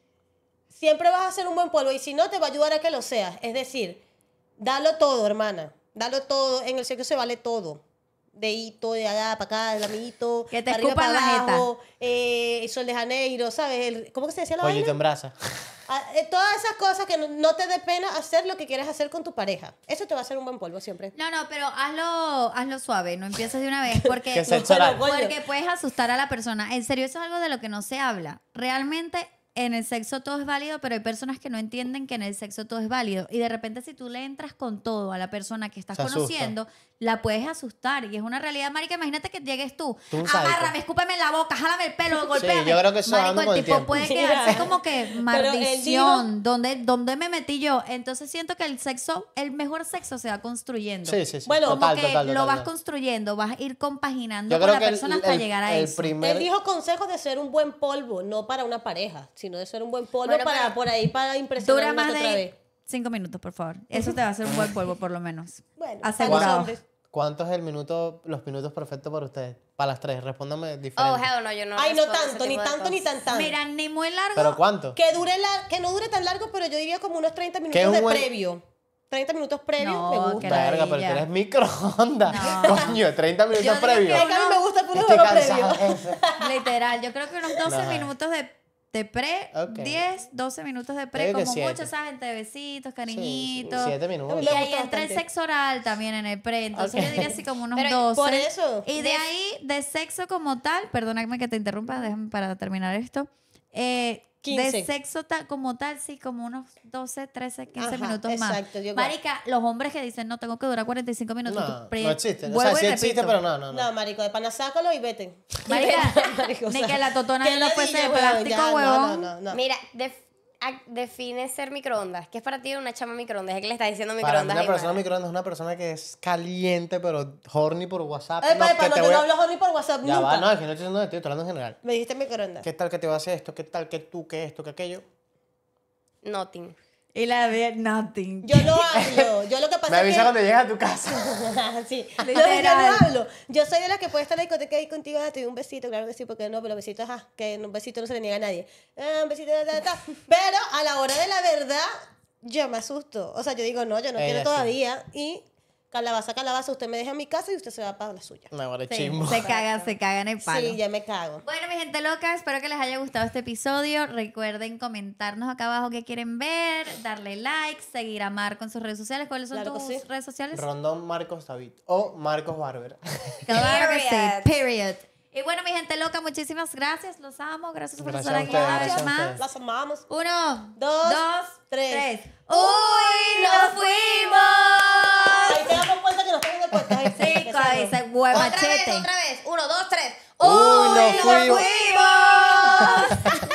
Siempre vas a hacer un buen polvo y si no, te va a ayudar a que lo seas. Es decir, dalo todo, hermana. Dalo todo. En el sexo se vale todo. De hito, de allá para acá, del amiguito. Que te para arriba, escupan para la jeta. abajo, eh, Sol de Janeiro, ¿sabes? El- ¿Cómo que se decía la Pollito vaina? en brasa. Ah, eh, todas esas cosas que no, no te dé pena hacer lo que quieres hacer con tu pareja. Eso te va a hacer un buen polvo siempre. No, no, pero hazlo, hazlo suave, no empieces de una vez, porque, Que sexo oral. Coño. porque puedes asustar a la persona. En serio, eso es algo de lo que no se habla. Realmente, en el sexo todo es válido, pero hay personas que no entienden que en el sexo todo es válido. Y de repente, si tú le entras con todo a la persona que estás Se asusta. conociendo, la puedes asustar. Y es una realidad, marica. Imagínate que llegues tú, Tú un sádico. agárrame, escúpeme en la boca, jálame el pelo, golpéame. yo creo que eso Marico, ando el con el tipo tiempo. puede Sí, quedarse ya. como que Pero él maldición. ¿Dónde, ¿Dónde me metí yo? Entonces siento que el sexo, el mejor sexo se va construyendo. Sí, sí, sí. Bueno, Como total, que total, lo total, vas total. construyendo, vas a ir compaginando Yo con creo la que el- persona hasta el- llegar a el eso. primer- Él dijo consejos de ser un buen polvo, no para una pareja, sino de ser un buen polvo Bueno, para pero por ahí para impresionar Dura una más que otra de vez. cinco minutos, por favor. Eso te va a hacer un buen polvo, por lo menos. Bueno, Asegurado. para los hombres. ¿Cuánto es el minuto, los minutos perfectos para ustedes? Para las tres, respóndame diferente. Oh, hell no, yo no. Ay, no respondo ese tanto, ni tipo de tanto, ni cosas. tan tanto. Mira, ni muy largo. ¿Pero cuánto? Que dure la, que no dure tan largo, pero yo diría como unos treinta ¿Qué minutos es de un buen- previo. treinta minutos previos No, me que gusta. la- Verga, pero tú ladilla. eres microondas. No. Coño, treinta minutos Yo digo previos. Es que a mí me gusta el Estoy puro cansado. previo. Literal, yo creo que unos doce No. minutos de, de pre, Ok. diez, doce minutos de pre, Yo digo que como siete. mucho, ¿sabes? Entre besitos, Sí, cariñitos. siete A minutos. mí Y me ahí gusta entra el bastante. sexo oral también en el pre, entonces Ok. yo diría así como unos Pero doce. por eso. Y de ahí, de sexo como tal, perdóname que te interrumpa, déjame para terminar esto. Eh, quince. De sexo ta- como tal, sí, como unos doce, trece, quince Ajá, minutos más. exacto, yo- Marica, los hombres que dicen, no, tengo que durar cuarenta y cinco minutos. No, tú pre- no existe. O vuelvo sea, y sí existe, repito. pero no, no, no. No, marico, de pana sácalo y vete. Marica, Marico, o ni sea, que la totona qué no fuese de ladilla, huevón, plástico, ya, no, huevón. No, no, no. Mira, def- a- define ser microondas. ¿Qué es para ti una chama microondas? Es que le estás diciendo Para mí microondas. una ahí, persona Mara. microondas es una persona que es caliente, pero horny por WhatsApp. Epa, no, epa, que no, te yo voy no a- hablo horny por WhatsApp Ya nunca. va, no, es que no estoy diciendo de ti, estoy hablando en general. Me dijiste microondas. ¿Qué tal que te va a hacer esto? ¿Qué tal que tú, que esto, que aquello? Nothing. Y la de nothing. Yo no hablo. Yo lo que pasa Me es avisa que... cuando llegues a tu casa. sí. Yo, yo Literal. no hablo. Yo soy de las que puede estar en la discoteca ahí contigo, ah, te doy un besito, claro que sí, porque no, pero besitos, ajá, que un besito no se le niega a nadie. Ah, un besito, ta, ta, ta. Pero a la hora de la verdad, yo me asusto. O sea, yo digo, no, yo no Ella quiero sí. todavía. Y calabaza, calabaza, usted me deja en mi casa y usted se va para la suya. Me vale Sí, chimbo. se cagan, se cagan el palo. Sí, ya me cago. Bueno, mi gente loca, espero que les haya gustado este episodio. Recuerden comentarnos acá abajo qué quieren ver, darle like, seguir a Marco en sus redes sociales. ¿Cuáles son Claro que tus sí. redes sociales? Rondón Marcos David o Marcos Barber. Claro que sí, Period. period. Y bueno, mi gente loca, muchísimas gracias. Los amo. Gracias por Gracias estar a aquí ustedes, una vez gracias a más. ustedes. Las amamos. Uno, Dos, dos, tres. tres. ¡Uy, nos fuimos! Ahí te damos cuenta que nos están dando cuenta. Ahí, Sí, que ahí cerró. se huevo Otra vez, machete. otra vez. Uno, dos, tres. ¡Uy, nos ¡Uy, nos fuimos! fuimos!